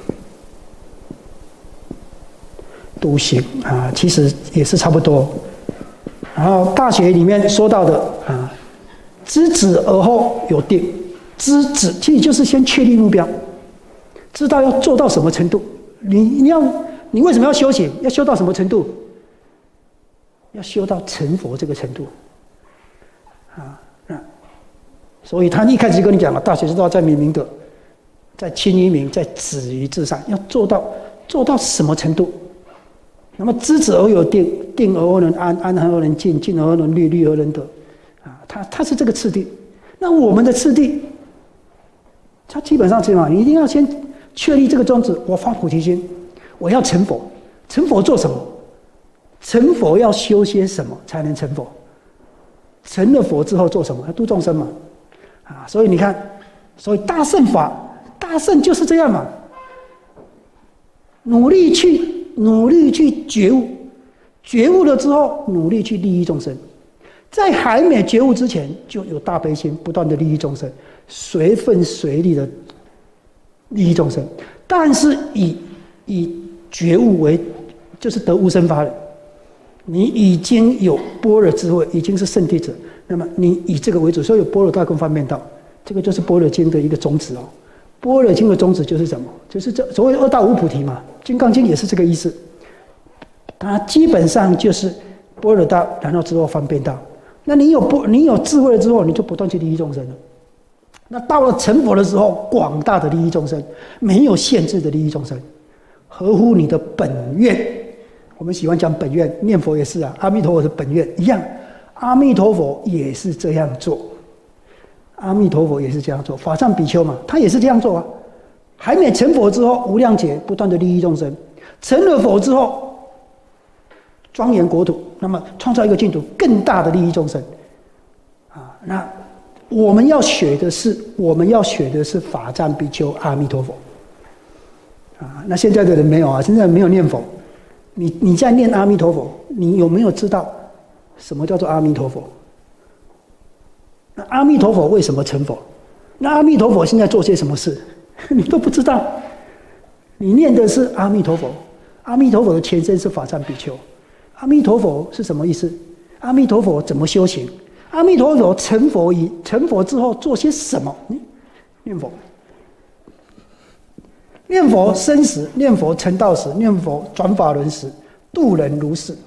笃行啊，其实也是差不多。然后大学里面说到的啊，知止而后有定，知止其实就是先确立目标，知道要做到什么程度。你你要你为什么要修行？要修到什么程度？要修到成佛这个程度，啊，那所以他一开始就跟你讲了，大学之道在明明德，在亲于民，在止于至善，要做到做到什么程度？那么知止而有定，定而后能安，安而后能静，静而后能虑，虑而能得，啊，他他是这个次第。那我们的次第，他基本上是嘛，你一定要先确立这个宗旨，我发菩提心，我要成佛，成佛做什么？成佛要修些什么才能成佛？成了佛之后做什么？要度众生嘛，啊，所以你看，所以大乘法，大乘就是这样嘛，努力去努力去觉悟，觉悟了之后，努力去利益众生，在还没觉悟之前，就有大悲心，不断的利益众生，随分随力的利益众生，但是以以觉悟为，就是得无生法忍。你已经有般若智慧，已经是圣弟子，那么你以这个为主，所以有般若大空方便道，这个就是般若经的一个宗旨哦。般若经的宗旨就是什么？就是这所谓二大无菩提嘛，《金刚经》也是这个意思。它基本上就是般若道，然后之后方便道。那你有不你有智慧了之后，你就不断去利益众生了。那到了成佛的时候，广大的利益众生，没有限制的利益众生，合乎你的本愿。我们喜欢讲本愿，念佛也是啊，阿弥陀佛的本愿一样，阿弥陀佛也是这样做，阿弥陀佛也是这样做，法藏比丘嘛，他也是这样做啊。还没成佛之后，无量劫不断的利益众生；成了佛之后，庄严国土，那么创造一个净土，更大的利益众生。啊，那我们要学的是，我们要学的是法藏比丘阿弥陀佛。啊，那现在的人没有啊，现在没有念佛。你你在念阿弥陀佛，你有没有知道什么叫做阿弥陀佛？那阿弥陀佛为什么成佛？那阿弥陀佛现在做些什么事？你都不知道。你念的是阿弥陀佛，阿弥陀佛的前身是法藏比丘。阿弥陀佛是什么意思？阿弥陀佛怎么修行？阿弥陀佛成佛以成佛之后做些什么？念佛，念佛生死，念佛成道时，念佛转法轮时，度人如是。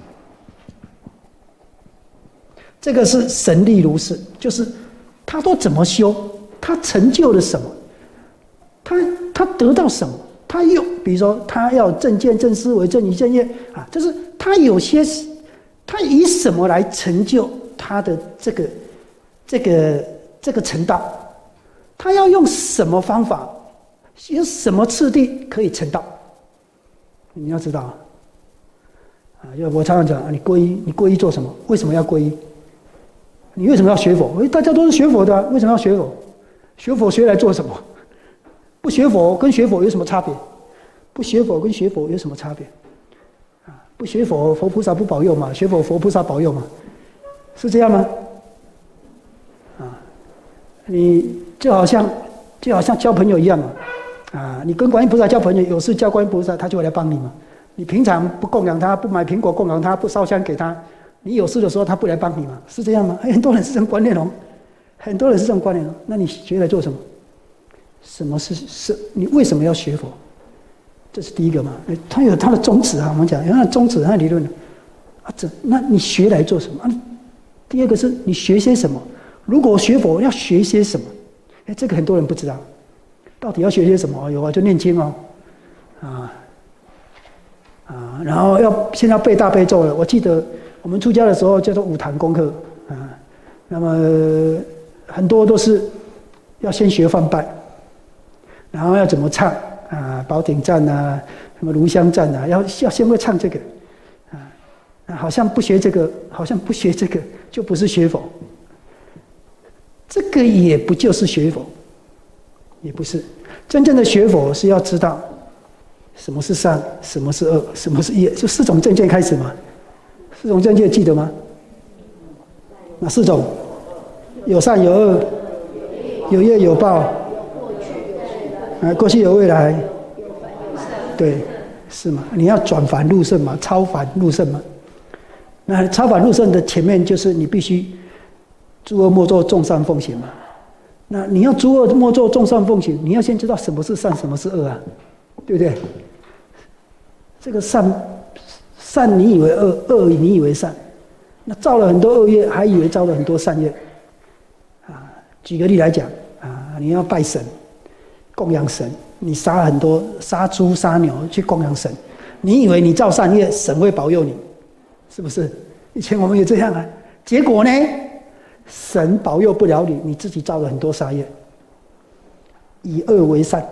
这个是神力如是，就是他都怎么修，他成就了什么，他他得到什么，他有，比如说他要正见、正思维、正语、正业啊，就是他有些他以什么来成就他的这个这个这个成道？他要用什么方法？有什么次第可以成道？你要知道啊！就我常常讲，你皈依，你皈依做什么？为什么要皈依？你为什么要学佛？大家都是学佛的啊，为什么要学佛？学佛学来做什么？不学佛跟学佛有什么差别？不学佛跟学佛有什么差别？啊，不学佛，佛菩萨不保佑嘛？学佛，佛菩萨保佑嘛？是这样吗？啊，你就好像就好像交朋友一样嘛。啊，你跟观音菩萨交朋友，有事交观音菩萨，他就会来帮你嘛。你平常不供养他，不买苹果供养他，不烧香给他，你有事的时候他不来帮你嘛？是这样吗？很多人是这种观念哦，很多人是这种观念哦。那你学来做什么？什么是是？你为什么要学佛？这是第一个嘛。他有他的宗旨啊，我们讲有他的宗旨，他的理论啊。这那你学来做什么？啊，第二个是你学些什么？如果学佛要学些什么？哎，这个很多人不知道。到底要学些什么？有啊，就念经哦，啊啊，然后要现在要背大悲咒了。我记得我们出家的时候叫做五坛功课啊，那么很多都是要先学梵拜，然后要怎么唱啊，宝顶赞啊，什么炉香赞啊，要要先会唱这个啊，好像不学这个，好像不学这个就不是学佛，这个也不就是学佛。也不是，真正的学佛是要知道什么是善，什么是恶，什么是业，就四种正见开始嘛。四种正见记得吗？哪四种？有善有恶，有业有报，啊，过去有未来，对，是嘛？你要转凡入圣嘛，超凡入圣嘛。那超凡入圣的前面就是你必须诸恶莫作，众善奉行嘛。那你要诸恶莫作，众善奉行，你要先知道什么是善，什么是恶啊，对不对？这个善，善你以为恶，恶你以为善，那造了很多恶业，还以为造了很多善业。啊，举个例来讲，啊，你要拜神，供养神，你杀很多杀猪杀牛去供养神，你以为你造善业，神会保佑你，是不是？以前我们也这样啊，结果呢？神保佑不了你，你自己造了很多杀业，以恶为善。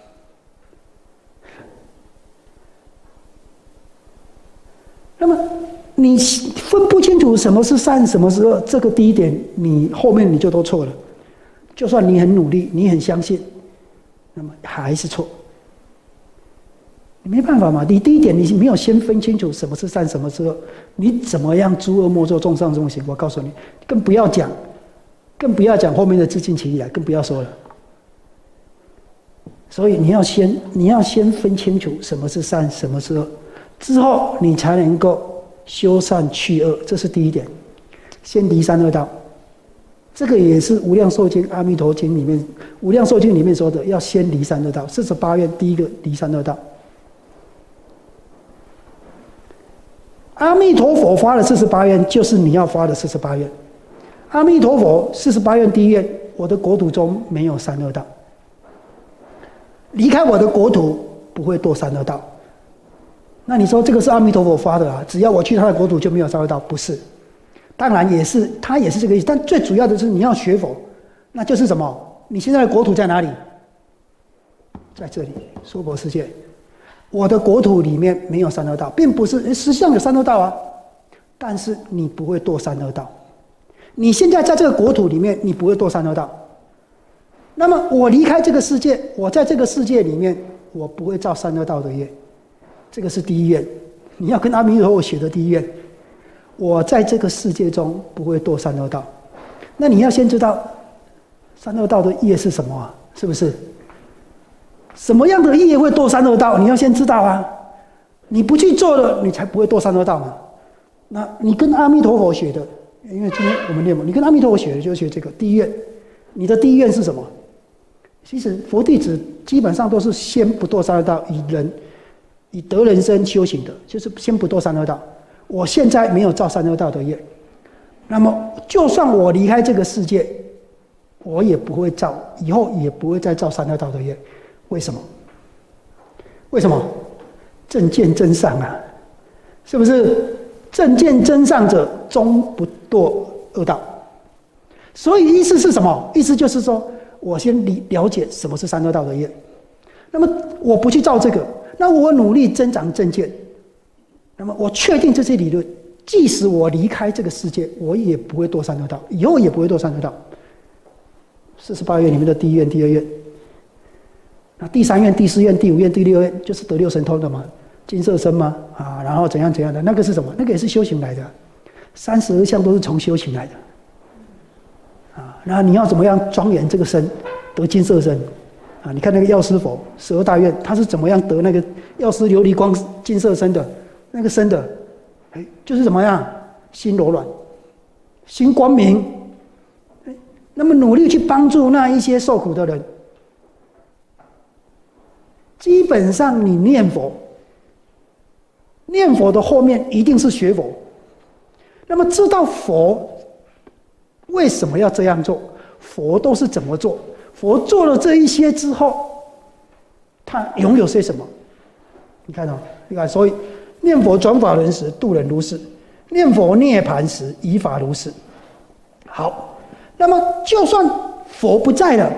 那么你分不清楚什么是善，什么是恶，这个第一点，你后面你就都错了。就算你很努力，你很相信，那么还是错。你没办法嘛，你第一点你没有先分清楚什么是善，什么是恶，你怎么样诸恶莫作，众善奉行？我告诉你，更不要讲，更不要讲后面的自尽其意来，更不要说了。所以你要先，你要先分清楚什么是善，什么是恶，之后你才能够修善去恶，这是第一点。先离三恶道，这个也是《无量寿经》《阿弥陀经》里面，《无量寿经》里面说的，要先离三恶道。四十八愿第一个离三恶道。阿弥陀佛发的四十八愿，就是你要发的四十八愿。阿弥陀佛四十八愿第一愿，我的国土中没有三恶道，离开我的国土不会堕三恶道。那你说这个是阿弥陀佛发的啊？只要我去他的国土就没有三恶道？不是，当然也是，他也是这个意思。但最主要的是你要学佛，那就是什么？你现在的国土在哪里？在这里，娑婆世界。我的国土里面没有三恶道，并不是实际上有三恶道啊，但是你不会堕三恶道， 你现在在这个国土里面，你不会堕三恶道。那么我离开这个世界，我在这个世界里面，我不会造三恶道的业。这个是第一愿，你要跟阿弥陀佛写的第一愿。我在这个世界中不会堕三恶道。那你要先知道三恶道的业是什么啊？是不是？什么样的业会堕三恶道？你要先知道啊！你不去做了，你才不会堕三恶道嘛。那你跟阿弥陀佛学的，因为今天我们念嘛，你跟阿弥陀佛学的就学这个第一愿。你的第一愿是什么？其实佛弟子基本上都是先不堕三恶道，以人以得人身修行的，就是先不堕三恶道。我现在没有造三恶道的业，那么就算我离开这个世界，我也不会造，以后也不会再造三恶道的业。为什么？为什么？正见真上啊，是不是？正见真上者，终不堕恶道。所以意思是什么？意思就是说，我先了解什么是三恶道的业，那么我不去造这个，那我努力增长正见，那么我确定这些理论，即使我离开这个世界，我也不会堕三恶道，以后也不会堕三恶道。四十八愿里面的第一愿、第二愿，那第三愿、第四愿、第五愿、第六愿，就是得六神通的嘛，金色身嘛，啊，然后怎样怎样的，那个是什么？那个也是修行来的，三十二相都是从修行来的。啊，那你要怎么样庄严这个身，得金色身？啊，你看那个药师佛十二大愿，他是怎么样得那个药师琉璃光金色身的？那个身的，哎，就是怎么样心柔软，心光明，哎，那么努力去帮助那一些受苦的人。基本上你念佛，念佛的后面一定是学佛，那么知道佛为什么要这样做？佛都是怎么做？佛做了这一些之后，他拥有些什么？你看哦，你看，所以念佛转法轮时，度人如是；念佛涅盘时，以法如是。好，那么就算佛不在了，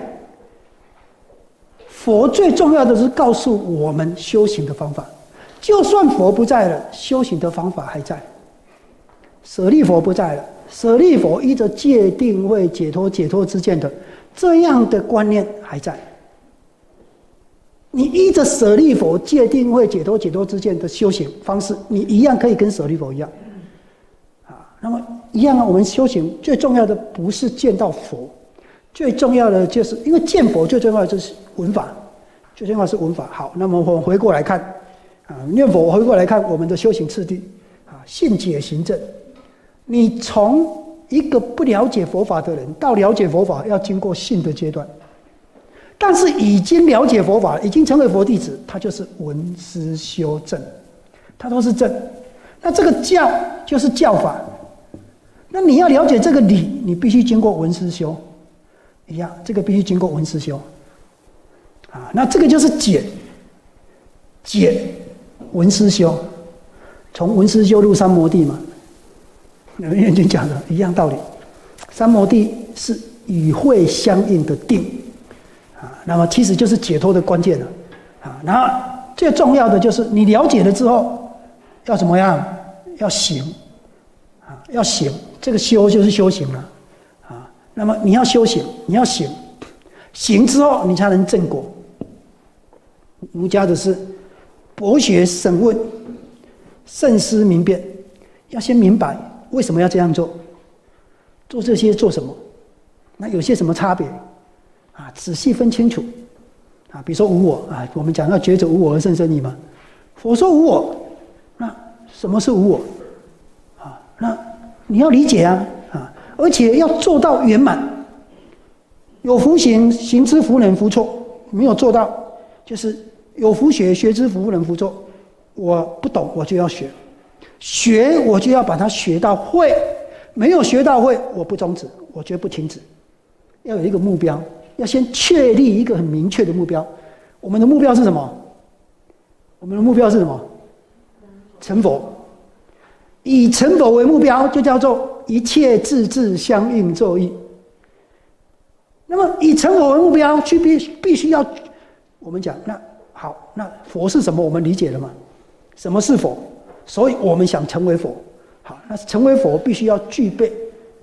佛最重要的是告诉我们修行的方法。就算佛不在了，修行的方法还在。舍利佛不在了。舍利佛依着戒定慧解脱解脱之见的这样的观念还在，你依着舍利佛戒定慧解脱解脱之见的修行方式，你一样可以跟舍利佛一样。啊，那么一样啊，我们修行最重要的不是见到佛，最重要的就是因为见佛最重要的就是闻法，最重要的是闻法。好，那么我回过来看，啊，念佛我回过来看我们的修行次第，啊，信解行证。你从一个不了解佛法的人到了解佛法，要经过信的阶段。但是已经了解佛法，已经成为佛弟子，他就是闻思修证，他都是证。那这个教就是教法。那你要了解这个理，你必须经过闻思修，一样，这个必须经过闻思修。啊，那这个就是解，解闻思修，从闻思修入三摩地嘛。有人就讲了一样道理，三摩地是与慧相应的定，啊，那么其实就是解脱的关键了，啊，然后最重要的就是你了解了之后要怎么样？要行，啊，要行，这个修就是修行了，啊，那么你要修行，你要行，行之后你才能正果。儒家的是博学审问，慎思明辨，要先明白。为什么要这样做？做这些做什么？那有些什么差别？啊，仔细分清楚。啊，比如说无我啊，我们讲到觉者无我而生生矣嘛。佛说无我，那什么是无我？啊，那你要理解啊啊，而且要做到圆满。有福行，行之弗能弗错；没有做到，就是有福学，学之弗能弗错。我不懂，我就要学。学我就要把它学到会，没有学到会，我不终止，我绝不停止。要有一个目标，要先确立一个很明确的目标。我们的目标是什么？我们的目标是什么？成佛。以成佛为目标，就叫做一切自自相应作意。那么以成佛为目标，去必必须要，我们讲那好，那佛是什么？我们理解了吗？什么是佛？所以我们想成为佛，好，那成为佛必须要具备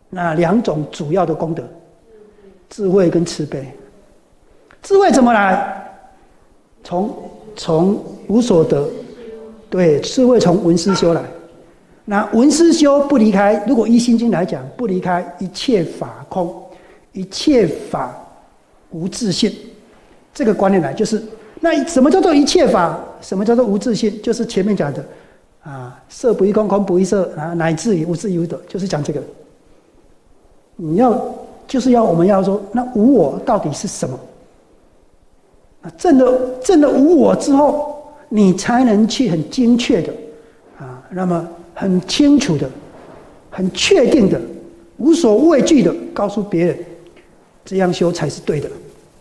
那两种主要的功德，智慧跟慈悲。智慧怎么来？从从无所得，对，智慧从闻思修来。那闻思修不离开，如果依心经来讲，不离开一切法空，一切法无自性，这个观念来，就是那什么叫做一切法？什么叫做无自性？就是前面讲的啊，色不异空，空不异色啊，乃至于无自无得，就是讲这个。你要就是要我们要说，那无我到底是什么？啊，证了证了无我之后，你才能去很精确的啊，那么很清楚的、很确定的、无所畏惧的告诉别人，这样修才是对的。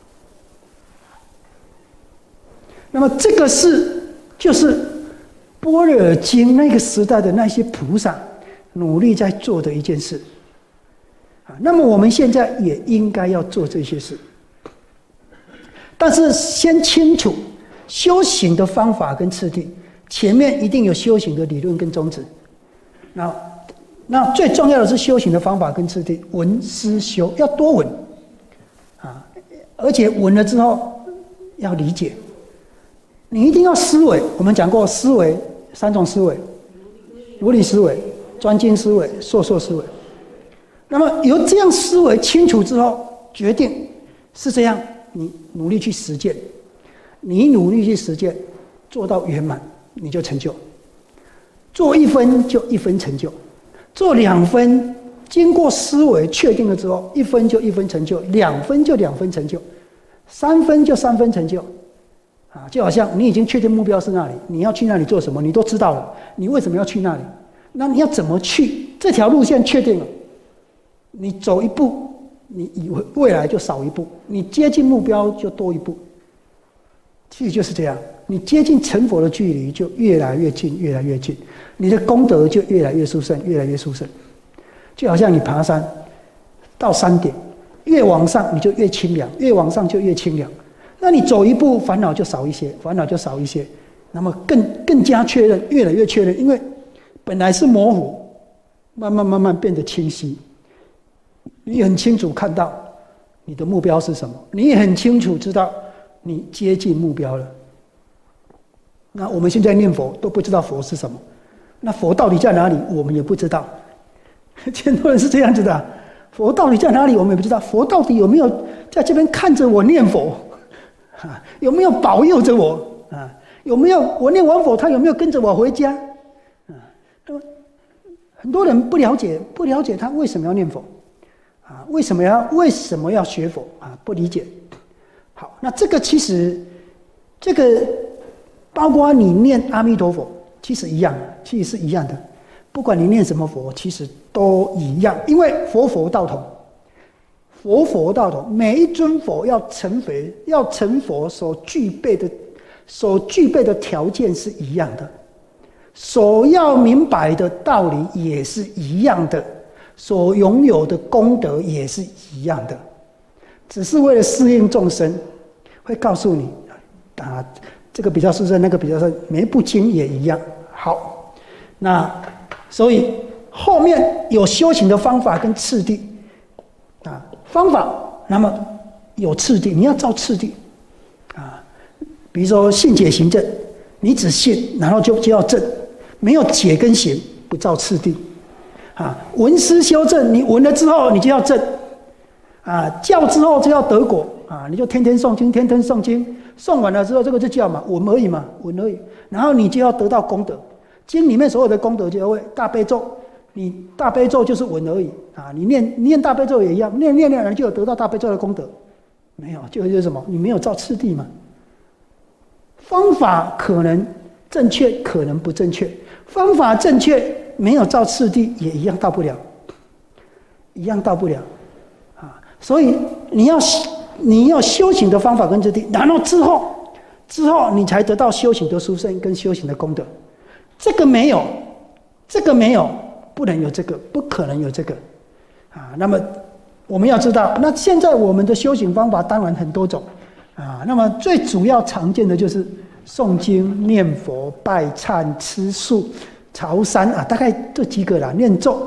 那么这个是就是般若经那个时代的那些菩萨努力在做的一件事啊。那么我们现在也应该要做这些事，但是先清楚修行的方法跟次第，前面一定有修行的理论跟宗旨。那那最重要的是修行的方法跟次第，闻思修要多闻啊，而且闻了之后要理解。你一定要思维，我们讲过思维三种思维：如理思维、专精思维、硕硕思维。那么有这样思维清楚之后，决定是这样，你努力去实践，你努力去实践，做到圆满，你就成就。做一分就一分成就，做两分，经过思维确定了之后，一分就一分成就，两分就两分成就，三分就三分成就。啊，就好像你已经确定目标是那里，你要去那里做什么，你都知道了，你为什么要去那里？那你要怎么去？这条路线确定了，你走一步，你以为未来就少一步，你接近目标就多一步。其实就是这样，你接近成佛的距离就越来越近，越来越近，你的功德就越来越殊胜，越来越殊胜。就好像你爬山，到山顶，越往上你就越清凉，越往上就越清凉。那你走一步，烦恼就少一些，烦恼就少一些，那么更更加确认，越来越确认，因为本来是模糊，慢慢慢慢变得清晰。你很清楚看到你的目标是什么，你也很清楚知道你接近目标了。那我们现在念佛都不知道佛是什么，那佛到底在哪里，我们也不知道。很多人是这样子的，佛到底在哪里，我们也不知道。佛到底有没有在这边看着我念佛？啊，有没有保佑着我啊？有没有我念完佛，他有没有跟着我回家？啊，很多人不了解，不了解他为什么要念佛，啊，为什么要为什么要学佛啊？不理解。好，那这个其实，这个包括你念阿弥陀佛，其实一样，其实是一样的。不管你念什么佛，其实都一样，因为佛佛道同。佛佛道同，每一尊佛要成佛，要成佛所具备的、所具备的条件是一样的，所要明白的道理也是一样的，所拥有的功德也是一样的，只是为了适应众生，会告诉你啊，这个比较殊胜，那个比较胜，每一部经也一样。好，那所以后面有修行的方法跟次第啊。方法，那么有次第，你要照次第啊。比如说信解行证，你只信，然后就就要证，没有解跟行，不照次第啊。闻思修证，你闻了之后，你就要证啊。教之后就要得果啊，你就天天诵经，天天诵经，诵完了之后，这个就叫嘛，闻而已嘛，闻而已。然后你就要得到功德，经里面所有的功德就会大悲咒。你大悲咒就是闻而已啊！你念你念大悲咒也一样，念念念人就有得到大悲咒的功德，没有就是什么？你没有照次第嘛？方法可能正确，可能不正确。方法正确，没有照次第也一样到不了，一样到不了啊！所以你要你要修行的方法跟次第，然后之后之后你才得到修行的殊胜跟修行的功德。这个没有，这个没有。不能有这个，不可能有这个，啊，那么我们要知道，那现在我们的修行方法当然很多种，啊，那么最主要常见的就是诵经、念佛、拜忏、吃素、朝山啊，大概这几个啦，念咒，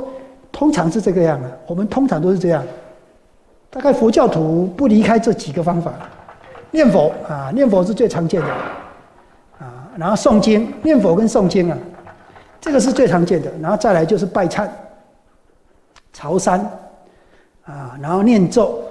通常是这个样的，我们通常都是这样。大概佛教徒不离开这几个方法：念佛啊，念佛是最常见的啊，然后诵经，念佛跟诵经啊，这个是最常见的。然后再来就是拜忏、朝山啊，然后念咒。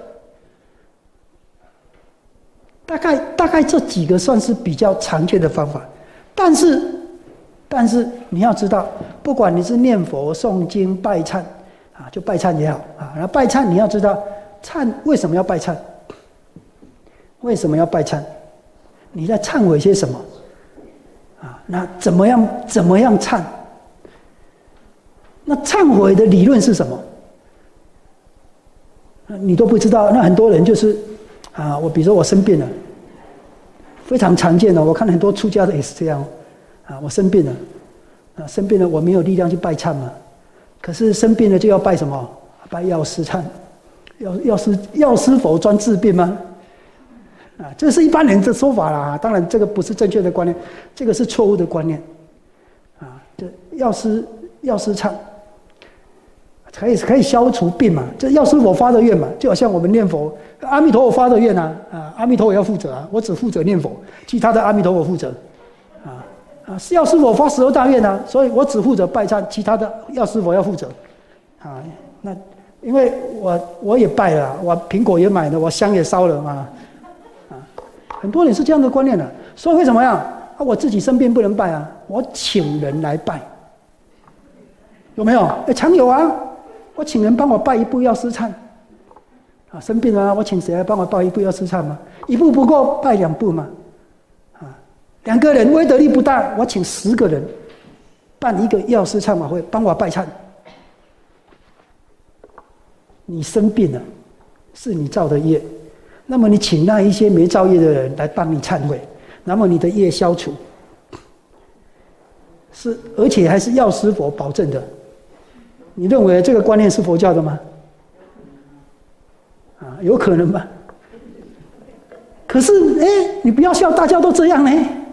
大概大概这几个算是比较常见的方法，但是但是你要知道，不管你是念佛、诵经、拜忏啊，就拜忏也好啊，然后拜忏你要知道。忏为什么要拜忏？为什么要拜忏？你在忏悔些什么？啊，那怎么样？怎么样忏？那忏悔的理论是什么？你都不知道。那很多人就是啊，我比如说我生病了，非常常见的。我看很多出家的也是这样啊，我生病了，啊，生病了，我没有力量去拜忏嘛。可是生病了就要拜什么？拜药师忏。药药师药师佛专治病吗？啊，这是一般人的说法啦。当然，这个不是正确的观念，这个是错误的观念。啊，这药师药师忏可以可以消除病嘛？这药师佛发的愿嘛，就好像我们念佛，阿弥陀佛发的愿啊，啊，阿弥陀佛要负责啊，我只负责念佛，其他的阿弥陀佛负责。啊啊，药师佛发十二大愿啊，所以我只负责拜忏，其他的药师佛要负责。啊，那。因为我我也拜了，我苹果也买了，我香也烧了嘛，啊，很多人是这样的观念的，所以为什么呀？啊，我自己生病不能拜啊，我请人来拜，有没有？哎，常有啊，我请人帮我拜一部药师忏，啊，生病了，我请谁来帮我拜一部药师忏嘛？一部不够，拜两部嘛，啊，两个人威德力不大，我请十个人办一个药师忏晚会，帮我拜忏。你生病了，是你造的业，那么你请那一些没造业的人来帮你忏悔，那么你的业消除，是而且还是药师佛保证的。你认为这个观念是佛教的吗？啊，有可能吧？可是，哎，你不要笑，大家都这样呢。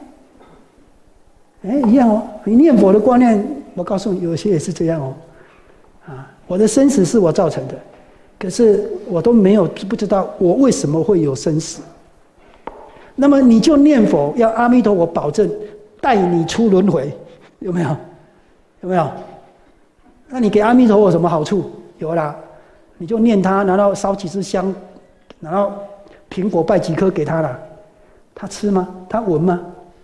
哎，一样哦。你念佛的观念，我告诉你，有些也是这样哦。啊，我的生死是我造成的。可是我都没有不知道我为什么会有生死，那么你就念佛，要阿弥陀佛保证带你出轮回，有没有？有没有？那你给阿弥陀佛什么好处？有啦，你就念他，然后烧几支香，然后苹果拜几颗给他啦，他吃吗？他闻吗？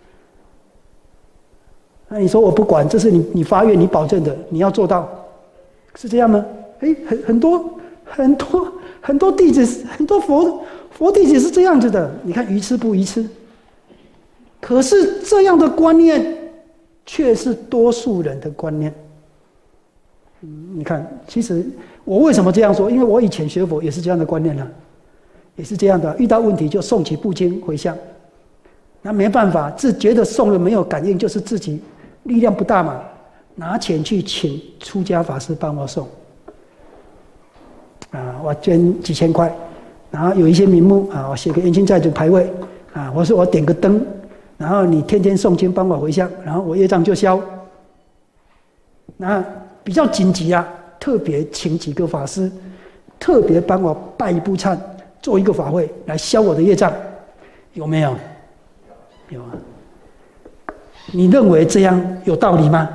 那你说我不管，这是你你发愿你保证的，你要做到，是这样吗？哎，很很多。很多很多弟子，很多佛佛弟子是这样子的。你看愚痴不愚痴？可是这样的观念却是多数人的观念。嗯，你看，其实我为什么这样说？因为我以前学佛也是这样的观念啊，也是这样的。遇到问题就诵起部经回向，那没办法，自觉得诵了没有感应，就是自己力量不大嘛，拿钱去请出家法师帮我诵。啊，我捐几千块，然后有一些名目啊，我写个冤亲债主牌位啊，我说我点个灯，然后你天天诵经帮我回向，然后我业障就消。那比较紧急啊，特别请几个法师，特别帮我拜一部忏，做一个法会来消我的业障，有没有？有啊。你认为这样有道理吗？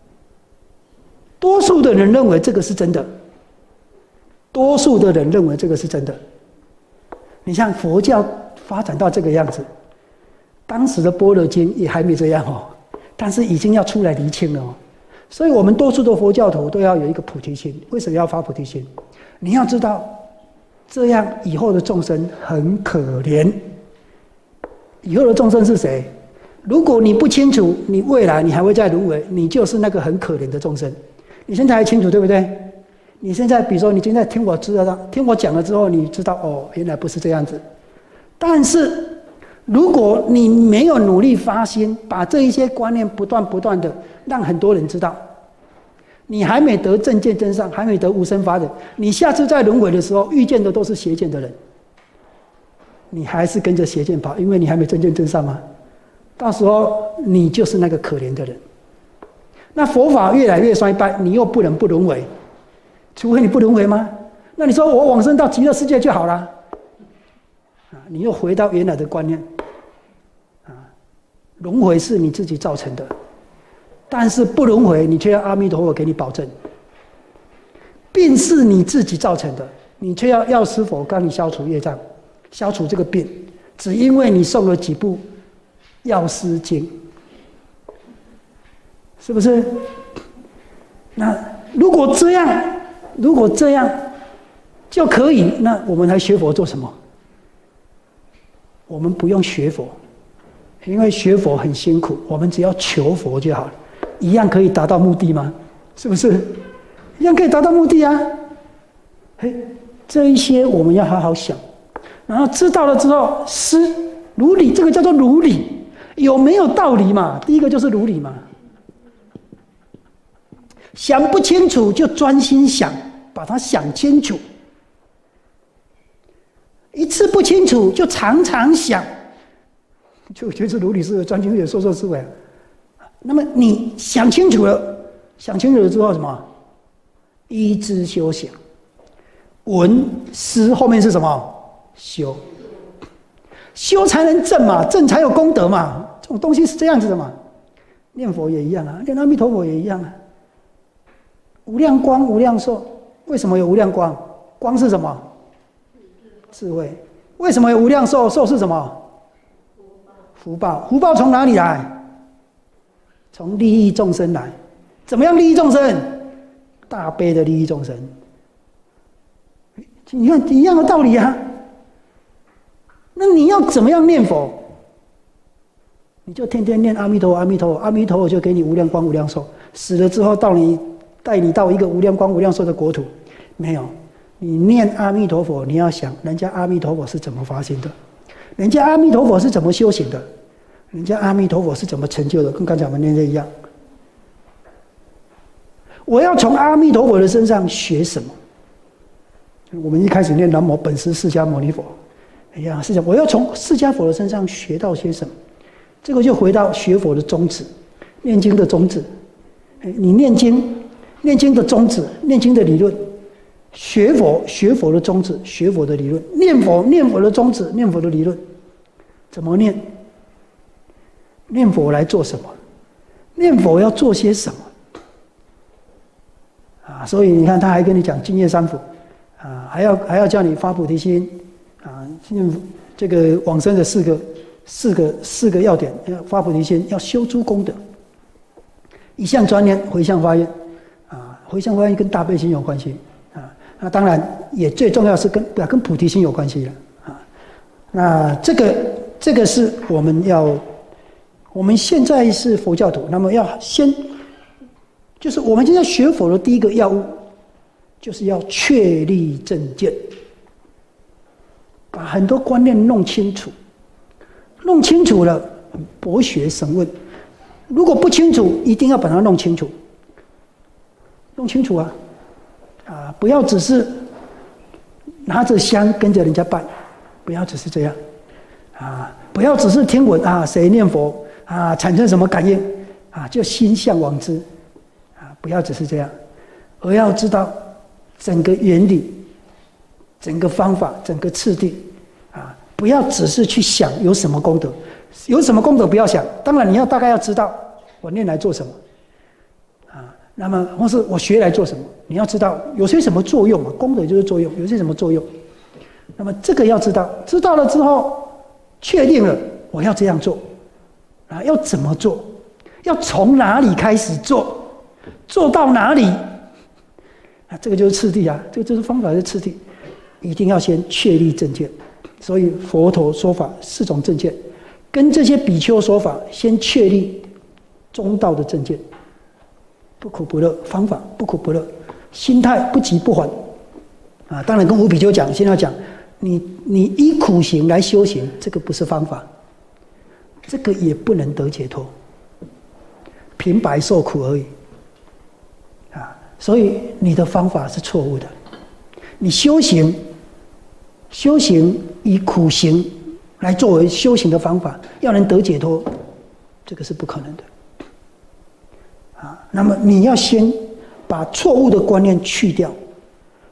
多数的人认为这个是真的。多数的人认为这个是真的。你像佛教发展到这个样子，当时的般若经也还没这样哦，但是已经要出来厘清了哦。所以我们多数的佛教徒都要有一个菩提心。为什么要发菩提心？你要知道，这样以后的众生很可怜。以后的众生是谁？如果你不清楚，你未来你还会再轮回，你就是那个很可怜的众生。你现在还清楚对不对？你现在比如说你现在听我知道听我讲了之后，你知道哦，原来不是这样子。但是如果你没有努力发心，把这一些观念不断不断的让很多人知道，你还没得正见真上，还没得无生法忍，你下次在轮回的时候遇见的都是邪见的人，你还是跟着邪见跑，因为你还没正见真上嘛。到时候你就是那个可怜的人。那佛法越来越衰败，你又不能不轮回。 除非你不轮回吗？那你说我往生到极乐世界就好了，啊，你又回到原来的观念，啊，轮回是你自己造成的，但是不轮回，你却要阿弥陀佛给你保证。病是你自己造成的，你却要药师佛帮你消除业障，消除这个病，只因为你诵了几部《药师经》，是不是？那如果这样，如果这样就可以，那我们还学佛做什么？我们不用学佛，因为学佛很辛苦，我们只要求佛就好了，一样可以达到目的吗？是不是？一样可以达到目的啊！嘿，这一些我们要好好想，然后知道了之后，思如理，这个叫做如理，有没有道理嘛？第一个就是如理嘛。想不清楚就专心想，把它想清楚。一次不清楚就常常想，就就是如理思维，专心也说说思维。那么你想清楚了，想清楚了之后什么？依之修行，闻思后面是什么？修，修才能正嘛，正才有功德嘛。这种东西是这样子的嘛。念佛也一样啊，念阿弥陀佛也一样啊。无量光、无量寿，为什么有无量光？光是什么？智慧。为什么有无量寿？寿是什么？福报。福报从哪里来？从利益众生来。怎么样利益众生？大悲的利益众生，你看一样的道理啊。那你要怎么样念佛？你就天天念阿弥陀佛，阿弥陀佛，阿弥陀佛就给你无量光、无量寿。死了之后，到你带你到一个无量光、无量寿的国土，没有。你念阿弥陀佛，你要想人家阿弥陀佛是怎么发心的，人家阿弥陀佛是怎么修行的，人家阿弥陀佛是怎么成就的，跟刚才我们念的一样。我要从阿弥陀佛的身上学什么？我们一开始念南无本师释迦牟尼佛，哎呀，是讲我要从释迦佛的身上学到些什么？这个就回到学佛的宗旨，念经的宗旨。你念经，念经的宗旨，念经的理论；学佛，学佛的宗旨，学佛的理论；念佛，念佛的宗旨，念佛的理论。怎么念？念佛来做什么？念佛要做些什么？啊，所以你看，他还跟你讲净业三福，啊，还要还要叫你发菩提心，啊，这个往生的四个四个四个要点，要发菩提心，要修诸功德，一向专念，回向发愿，啊，回向发愿跟大悲心有关系，啊，那当然也最重要是跟不要跟菩提心有关系了，啊，那这个这个是我们要，我们现在是佛教徒，那么要先。就是我们现在学佛的第一个要务，就是要确立正见，把很多观念弄清楚，弄清楚了，博学神问。如果不清楚，一定要把它弄清楚，弄清楚啊，啊，不要只是拿着香跟着人家拜，不要只是这样，啊，不要只是听闻啊，谁念佛啊，产生什么感应啊，就心向往之。不要只是这样，而要知道整个原理、整个方法、整个次第啊！不要只是去想有什么功德，有什么功德不要想。当然你要大概要知道我念来做什么啊，那么或是我学来做什么，你要知道有些什么作用啊？功德就是作用，有些什么作用？那么这个要知道，知道了之后确定了我要这样做啊，要怎么做？要从哪里开始做？做到哪里啊？这个就是次第啊，这个就是方法的次第，一定要先确立正见。所以佛陀说法四种正见，跟这些比丘说法，先确立中道的正见，不苦不乐，方法不苦不乐，心态不急不缓啊。当然跟五比丘讲，现在讲你你依苦行来修行，这个不是方法，这个也不能得解脱，平白受苦而已。所以你的方法是错误的，你修行，修行以苦行来作为修行的方法，要能得解脱，这个是不可能的。啊，那么你要先把错误的观念去掉，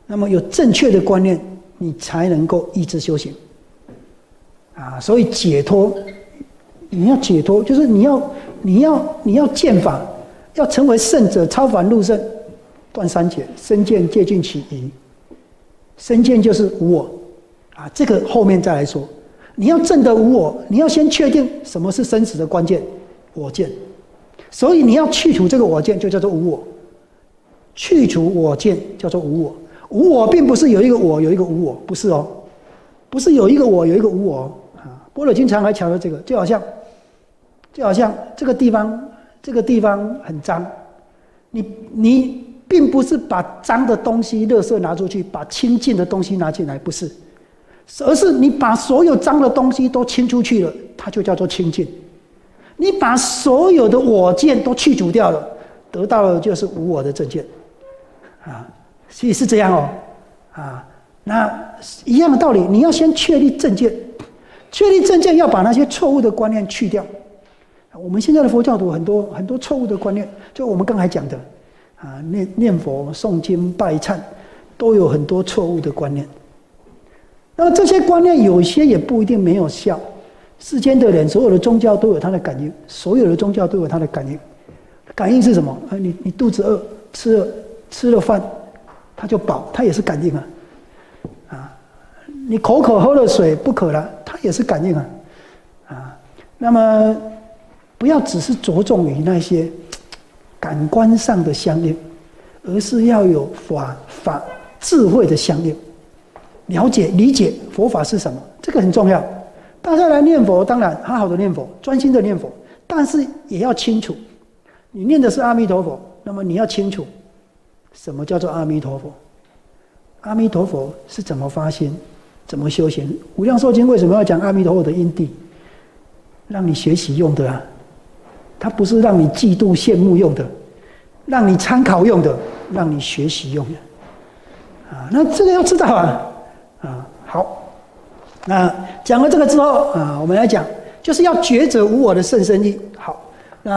那么有正确的观念，你才能够意志修行。啊，所以解脱，你要解脱，就是你要你要你要见法，要成为圣者，超凡入圣，断三劫，身见、戒禁、起疑。身见就是无我，啊，这个后面再来说。你要证得无我，你要先确定什么是生死的关键，我见。所以你要去除这个我见，就叫做无我。去除我见叫做无我。无我并不是有一个我有一个无我，不是哦，不是有一个我有一个无我哦。般若经常来强调这个，就好像，就好像这个地方，这个地方很脏，你你并不是把脏的东西、垃圾拿出去，把清净的东西拿进来，不是，而是你把所有脏的东西都清出去了，它就叫做清净。你把所有的我见都去除掉了，得到的就是无我的正见，啊，所以是这样哦，啊，那一样的道理，你要先确立正见。确立正见，要把那些错误的观念去掉。我们现在的佛教徒很多很多错误的观念，就我们刚才讲的，啊，念念佛、诵经、拜忏，都有很多错误的观念。那么这些观念有些也不一定没有效。世间的人，所有的宗教都有它的感应，所有的宗教都有它的感应。感应是什么？啊，你你肚子饿，吃了吃了饭，它就饱，它也是感应啊。啊，你口渴喝了水不渴了。它也是感应啊，啊，那么不要只是着重于那些感官上的相应，而是要有法法智慧的相应，了解理解佛法是什么，这个很重要。大家来念佛，当然好好的念佛，专心的念佛，但是也要清楚，你念的是阿弥陀佛，那么你要清楚什么叫做阿弥陀佛，阿弥陀佛是怎么发心。怎么修行？无量寿经为什么要讲阿弥陀佛的因地？让你学习用的啊，它不是让你嫉妒羡慕用的，让你参考用的，让你学习用的。啊，那这个要知道啊，啊，好，那讲了这个之后啊，我们来讲，就是要觉者无我的甚深义。好，那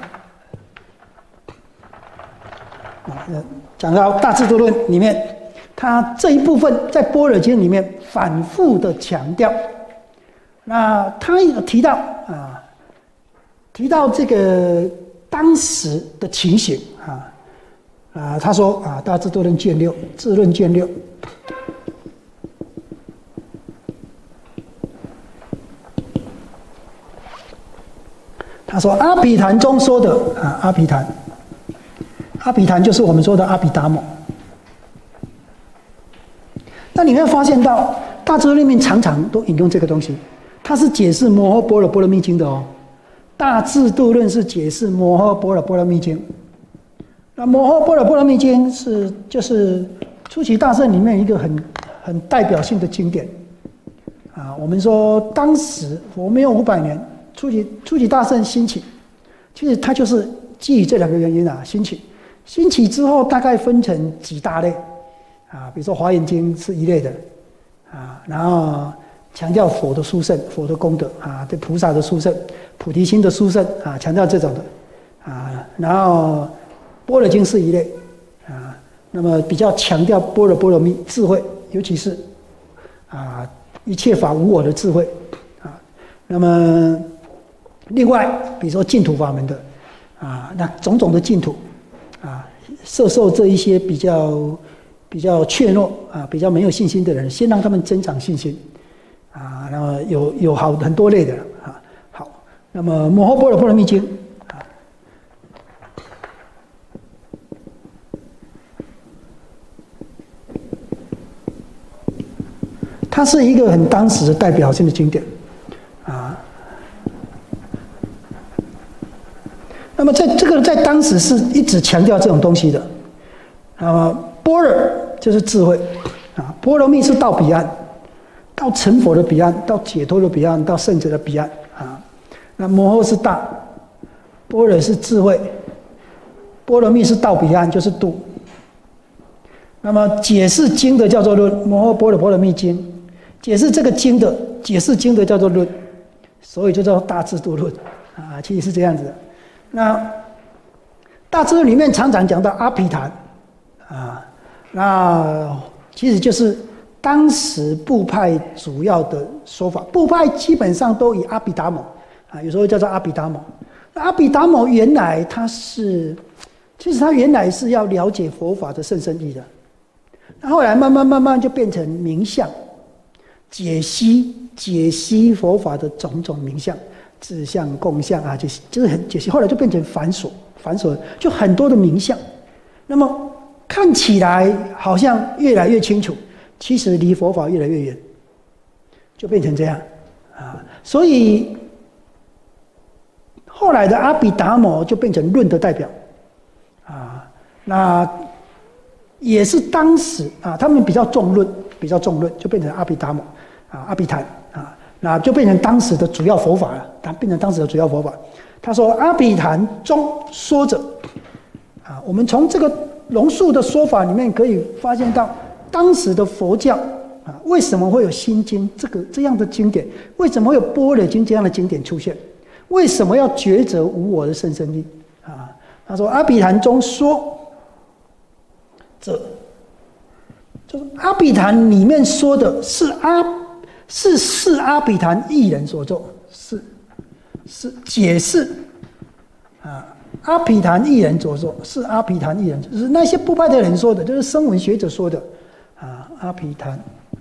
啊，讲到《大智度论》里面。他这一部分在《般若经》里面反复的强调，那他有提到啊，提到这个当时的情形啊啊，他说啊，《大智度论》卷六，《智论》卷六，他说阿毗昙中说的啊，阿毗昙，阿毗昙就是我们说的阿毗达摩。那你会发现到《大智度论》里面常常都引用这个东西，它是解释《摩诃般若波罗蜜经》的哦。《大智度论》是解释《摩诃般若波罗蜜经》。那《摩诃般若波罗蜜经》是就是初期大圣里面一个很很代表性的经典啊。我们说当时佛灭五百年，初期初期大圣兴起，其实它就是基于这两个原因啊兴起。兴起之后大概分成几大类。啊，比如说《华严经》是一类的，啊，然后强调佛的殊胜、佛的功德啊，对菩萨的殊胜、菩提心的殊胜啊，强调这种的，啊，然后《般若经》是一类，啊，那么比较强调般若波罗蜜智慧，尤其是啊一切法无我的智慧，啊，那么另外比如说净土法门的，啊，那种种的净土，啊，摄受这一些比较。比较怯懦啊，比较没有信心的人，先让他们增长信心啊。那么有有好很多类的啊。好，那么《摩诃般若波罗蜜经》啊，它是一个很当时的代表性的经典啊。那么在这个在当时是一直强调这种东西的。那么般若就是智慧啊，波罗蜜是到彼岸，到成佛的彼岸，到解脱的彼岸，到圣者的彼岸啊。那摩诃是大，般若是智慧，波罗蜜是到彼岸，就是度。那么解释经的叫做论，摩诃般若波罗蜜经；解释这个经的，解释经的叫做论，所以就叫大智度论啊，其实是这样子的。那大智度里面常常讲到阿毗昙啊，那其实就是当时部派主要的说法。部派基本上都以阿毗达摩啊，有时候叫做阿毗达摩。那阿毗达摩原来他是，其实他原来是要了解佛法的甚深义的，那后来慢慢慢慢就变成名相，解析解析佛法的种种名相。自相、共相啊，就是就是很解析，后来就变成繁琐，繁琐就很多的名相。那么看起来好像越来越清楚，其实离佛法越来越远，就变成这样啊。所以后来的阿毗达摩就变成论的代表啊，那也是当时啊，他们比较重论，比较重论，就变成阿毗达摩啊，阿毗昙啊。那就变成当时的主要佛法了，它变成当时的主要佛法。他说：“阿毗昙中说者，啊，我们从这个龙树的说法里面可以发现到，当时的佛教啊，为什么会有心经这个这样的经典？为什么会有般若经这样的经典出现？为什么要抉择无我的甚深义？啊，他说阿毗昙中说者，就是阿毗昙里面说的是阿。”是是阿毗昙一人所作，是是解释啊，阿毗昙一人所作，是阿毗昙一人，就是那些部派的人说的，就是声闻学者说的啊，阿毗昙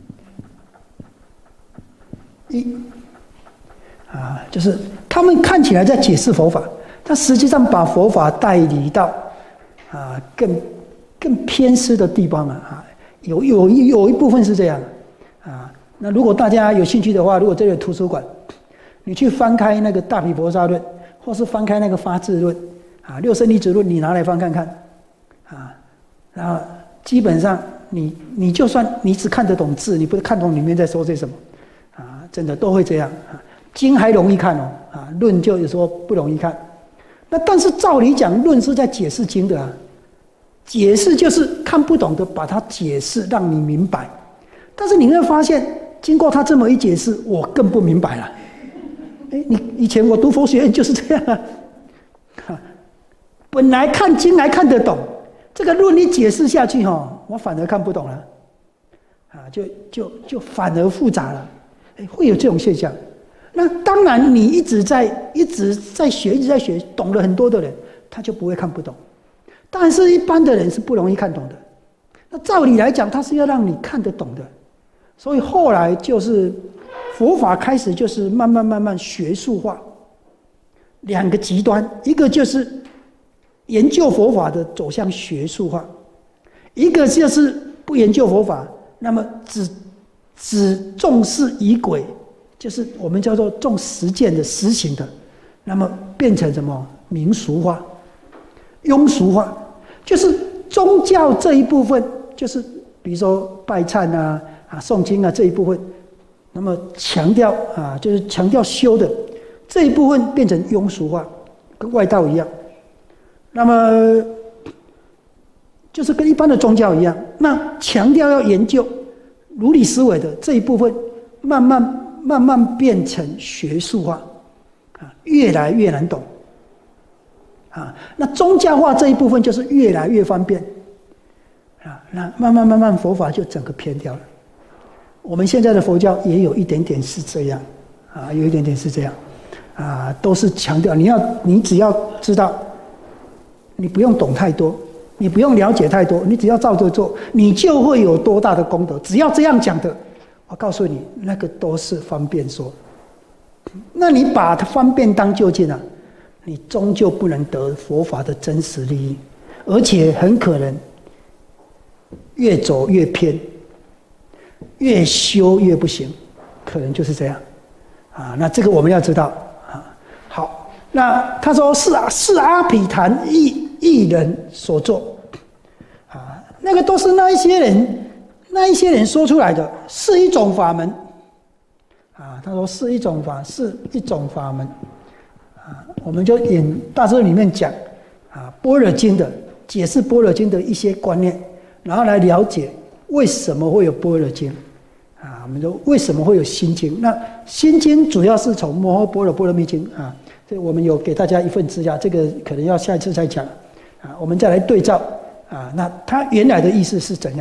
一啊，就是他们看起来在解释佛法，但实际上把佛法带离到啊更更偏失的地方了啊，有有有一部分是这样啊。那如果大家有兴趣的话，如果这里有图书馆，你去翻开那个《大毗婆沙论》，或是翻开那个《发智论》啊，《六生离子论》，你拿来翻看看啊，然后基本上你你就算你只看得懂字，你不看懂里面在说些什么啊，真的都会这样啊。经还容易看哦，啊，论就有时候不容易看。那但是照理讲，论是在解释经的啊，解释就是看不懂的把它解释，让你明白。但是你会发现。经过他这么一解释，我更不明白了。哎，你以前我读佛学院就是这样啊，本来看经还看得懂，这个论一解释下去哈，我反而看不懂了，啊，就就就反而复杂了，哎，会有这种现象。那当然，你一直在一直在学，一直在学，懂了很多的人，他就不会看不懂。但是一般的人是不容易看懂的。那照理来讲，他是要让你看得懂的。所以后来就是佛法开始就是慢慢慢慢学术化，两个极端，一个就是研究佛法的走向学术化，一个就是不研究佛法，那么只只重视仪轨，就是我们叫做重实践的实行的，那么变成什么民俗化、庸俗化，就是宗教这一部分，就是比如说拜忏啊。啊，诵经啊这一部分，那么强调啊，就是强调修的这一部分变成庸俗化，跟外道一样。那么就是跟一般的宗教一样，那强调要研究如理思维的这一部分，慢慢慢慢变成学术化，啊，越来越难懂。啊，那宗教化这一部分就是越来越方便，啊，那慢慢慢慢佛法就整个偏掉了。我们现在的佛教也有一点点是这样，啊，有一点点是这样，啊，都是强调你要，你只要知道，你不用懂太多，你不用了解太多，你只要照着做，你就会有多大的功德。只要这样讲的，我告诉你，那个都是方便说。那你把它方便当究竟啊，你终究不能得佛法的真实利益，而且很可能越走越偏。越修越不行，可能就是这样，啊，那这个我们要知道啊。好，那他说是是阿毗昙一一人所作，啊，那个都是那一些人，那一些人说出来的，是一种法门，啊，他说是一种法，是一种法门，啊，我们就引大师里面讲，啊，般若经的解释般若经的一些观念，然后来了解。为什么会有般若经？啊，我们说为什么会有心经？那心经主要是从摩诃般若波罗蜜经啊，这我们有给大家一份资料，这个可能要下一次再讲啊。我们再来对照啊，那它原来的意思是怎样？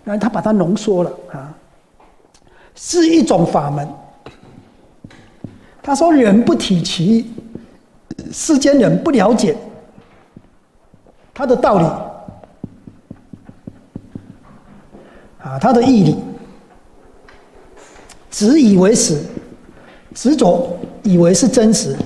然后他把它浓缩了啊，是一种法门。他说：“人不体其意，世间人不了解他的道理啊，他的义理，执以为实，执着以为是真实，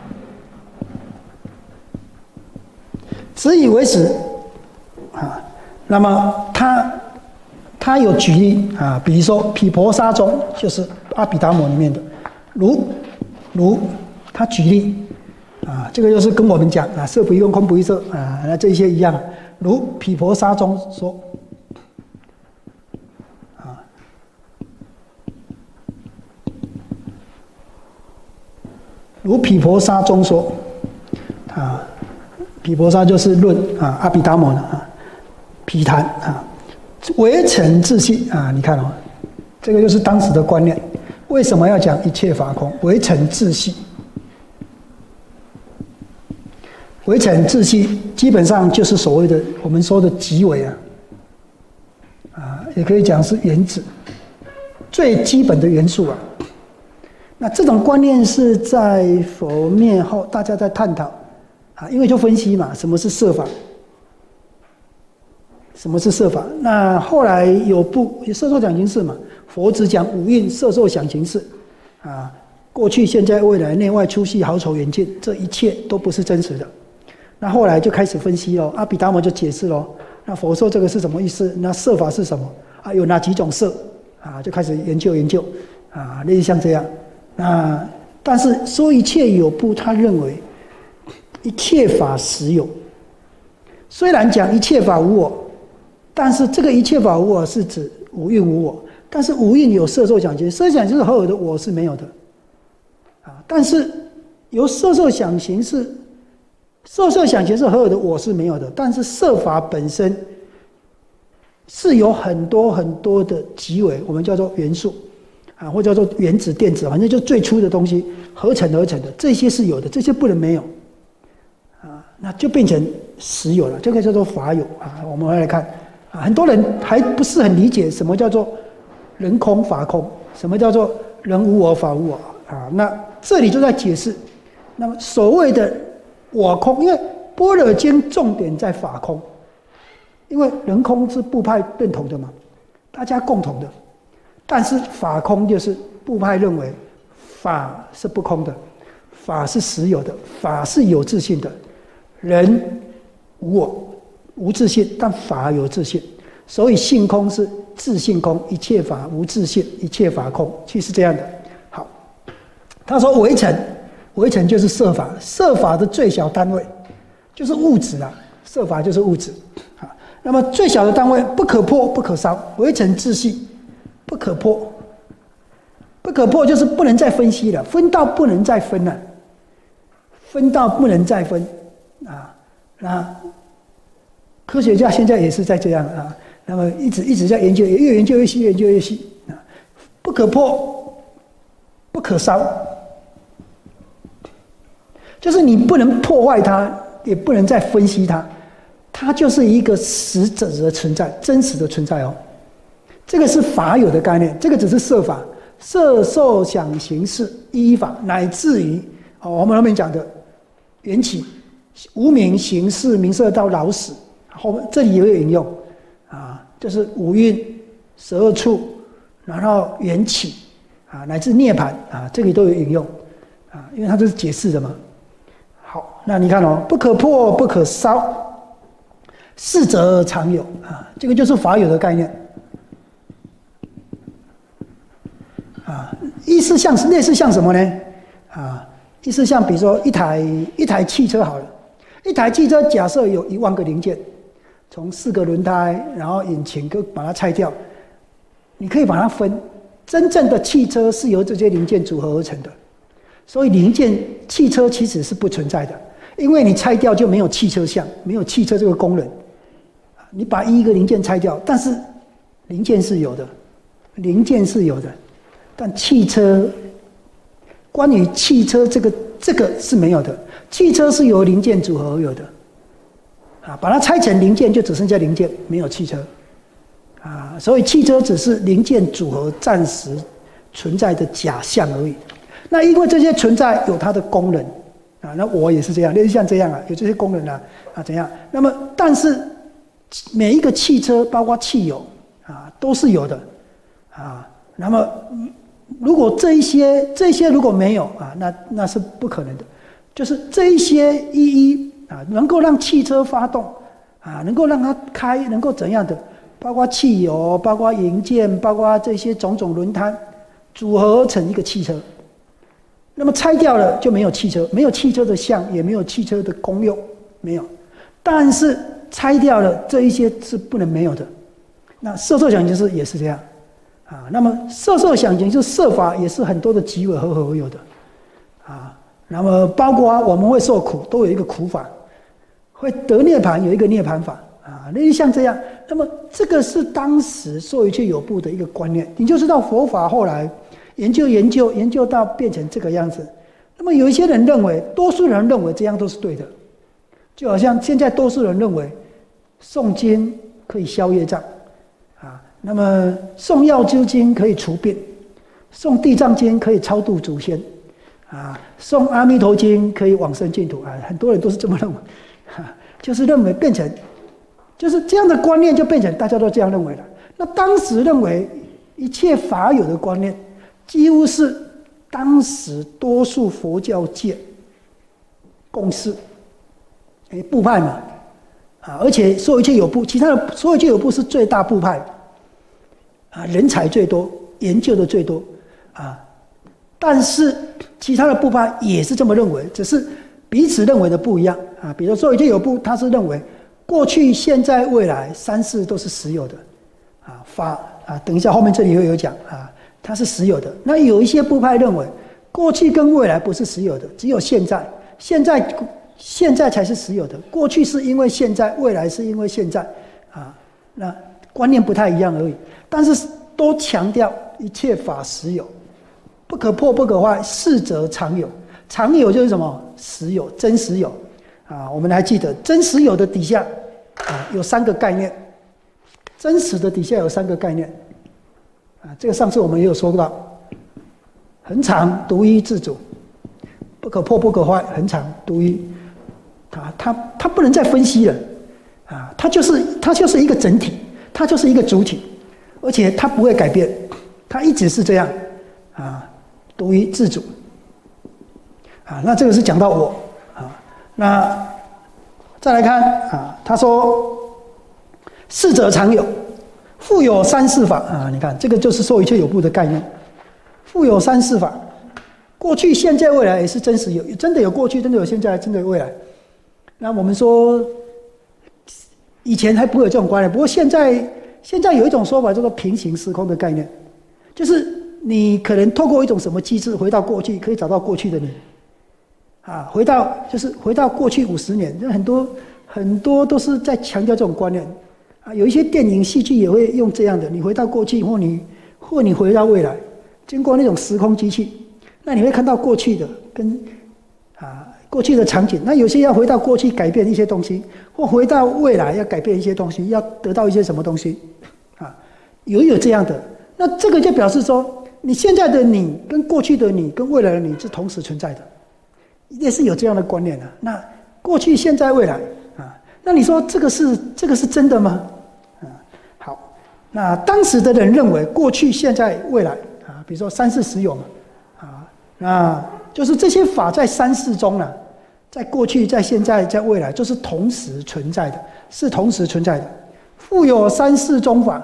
执以为实啊。那么他他有举例啊，比如说毗婆沙宗就是阿毗达摩里面的，如如他举例。”啊，这个就是跟我们讲啊，色不异空，空不异色啊，那这些一样。如毗婆沙宗说，啊，如毗婆沙宗说，啊，毗婆沙就是论啊阿毗达摩的啊，毗昙啊，唯诚自性啊，你看哦，这个就是当时的观念。为什么要讲一切法空？唯诚自性。唯诚自性基本上就是所谓的我们说的极微啊，啊，也可以讲是原子，最基本的元素啊。那这种观念是在佛灭后大家在探讨啊，因为就分析嘛，什么是色法，什么是色法。那后来有部色受想行识嘛，佛只讲五蕴色受想行识啊，过去、现在、未来、内外、粗细、好丑、远近，这一切都不是真实的。那后来就开始分析咯，阿毗达摩就解释咯。那佛说这个是什么意思？那色法是什么？啊，有哪几种色？啊，就开始研究研究，啊，类似像这样。那但是说一切有部，他认为一切法实有。虽然讲一切法无我，但是这个一切法无我是指无蕴无我。但是无蕴有色受想行识，色想就是合有的我是没有的。啊，但是由色受想行识。色受想行识合有的我是没有的，但是色法本身是有很多很多的极微，我们叫做元素啊，或者叫做原子、电子，反正就最初的东西合成而成的，这些是有的，这些不能没有啊，那就变成实有了，这个叫做法有啊。我们来看啊，很多人还不是很理解什么叫做人空法空，什么叫做人无我法无我啊。那这里就在解释，那么所谓的我空，因为般若经重点在法空，因为人空是部派认同的嘛，大家共同的。但是法空就是部派认为法是不空的，法是实有的，法是有自性的。人无我无自性，但法有自性，所以性空是自性空，一切法无自性，一切法空，其实是这样的。好，他说唯诚。唯诚就是色法，色法的最小单位就是物质啊，色法就是物质啊。那么最小的单位不可破不可烧，唯诚自性，不可破，不可破就是不能再分析了，分到不能再分了，分到不能再分啊。那科学家现在也是在这样啊，那么一直一直在研究，越研究越细，越研究越细啊。不可破，不可烧。就是你不能破坏它，也不能再分析它，它就是一个实质的存在，真实的存在哦。这个是法有的概念，这个只是色法，色受想行识依法，乃至于哦，我们后面讲的缘起、无明、行识、名色到老死，后面这里也有引用啊，就是五蕴、十二处，然后缘起啊，乃至涅槃啊，这里都有引用啊，因为它这是解释的嘛。好，那你看哦，不可破，不可烧，是则常有啊，这个就是法有的概念啊。意思像类似像什么呢？啊，意思像比如说一台一台汽车好了，一台汽车假设有一万个零件，从四个轮胎，然后引擎都把它拆掉，你可以把它分。真正的汽车是由这些零件组合而成的。所以零件汽车其实是不存在的，因为你拆掉就没有汽车相，没有汽车这个功能。你把一个零件拆掉，但是零件是有的，零件是有的，但汽车，关于汽车这个这个是没有的，汽车是由零件组合而有的。啊，把它拆成零件就只剩下零件，没有汽车。啊， 啊，所以汽车只是零件组合暂时存在的假象而已。那因为这些存在有它的功能啊，那我也是这样，类似像这样啊，有这些功能啊啊怎样？那么但是每一个汽车，包括汽油啊，都是有的啊。那么如果这一些这一些如果没有啊，那那是不可能的。就是这一些一一啊，能够让汽车发动啊，能够让它开，能够怎样的？包括汽油，包括零件，包括这些种种轮胎，组合成一个汽车。那么拆掉了就没有汽车，没有汽车的像，也没有汽车的功用，没有。但是拆掉了这一些是不能没有的。那色受想行识也是这样啊。那么色受想行识色法也是很多的集尾合合而有的啊。那么包括我们会受苦，都有一个苦法；会得涅槃有一个涅槃法啊。类似像这样，那么这个是当时说一切有部的一个观念。你就知道佛法后来研究研究研究到变成这个样子。那么有一些人认为，多数人认为这样都是对的，就好像现在多数人认为诵经可以消业障啊，那么诵药师经可以除病，诵地藏经可以超度祖先啊，诵阿弥陀经可以往生净土啊，很多人都是这么认为，啊、就是认为变成，就是这样的观念就变成大家都这样认为了。那当时认为一切法有的观念，几乎是当时多数佛教界共识，哎，部派嘛，啊，而且说一切有部，其他的说一切有部是最大部派，啊，人才最多，研究的最多，啊。但是其他的部派也是这么认为，只是彼此认为的不一样啊。比如说一切有部，他是认为过去、现在、未来三世都是实有的啊，法啊，等一下后面这里会有讲啊，它是实有的。那有一些部派认为过去跟未来不是实有的，只有现在，现在现在才是实有的，过去是因为现在，未来是因为现在啊，那观念不太一样而已。但是都强调一切法实有。不可破不可坏，是则常有。常有就是什么？实有，真实有啊。我们还记得真实有的底下啊有三个概念，真实的底下有三个概念啊。这个上次我们也有说到，恒常、独一、自主，不可破不可坏，恒常、独一，啊，它它不能再分析了啊，它就是它就是一个整体，它就是一个主体，而且它不会改变，它一直是这样啊。独一自主，啊，那这个是讲到我啊，那再来看啊，他说，四者常有，复有三世法啊，你看这个就是说一切有部的概念，复有三世法，过去、现在、未来也是真实有，真的有过去，真的有现在，真的有未来。那我们说，以前还不会有这种观念，不过现在现在有一种说法叫做平行时空的概念，就是。你可能透过一种什么机制回到过去，可以找到过去的你，啊，回到就是回到过去五十年，很多很多都是在强调这种观念，啊，有一些电影戏剧也会用这样的，你回到过去或你或你回到未来，经过那种时空机器，那你会看到过去的跟啊过去的场景，那有些要回到过去改变一些东西，或回到未来要改变一些东西，要得到一些什么东西，啊，有有这样的，那这个就表示说。你现在的你跟过去的你跟未来的你是同时存在的，也是有这样的观念的、啊。那过去、现在、未来啊，那你说这个是这个是真的吗？啊，好，那当时的人认为过去、现在、未来啊，比如说三世实有嘛，啊，那就是这些法在三世中呢、啊，在过去、在现在、在未来，就是同时存在的，是同时存在的，复有三世中法。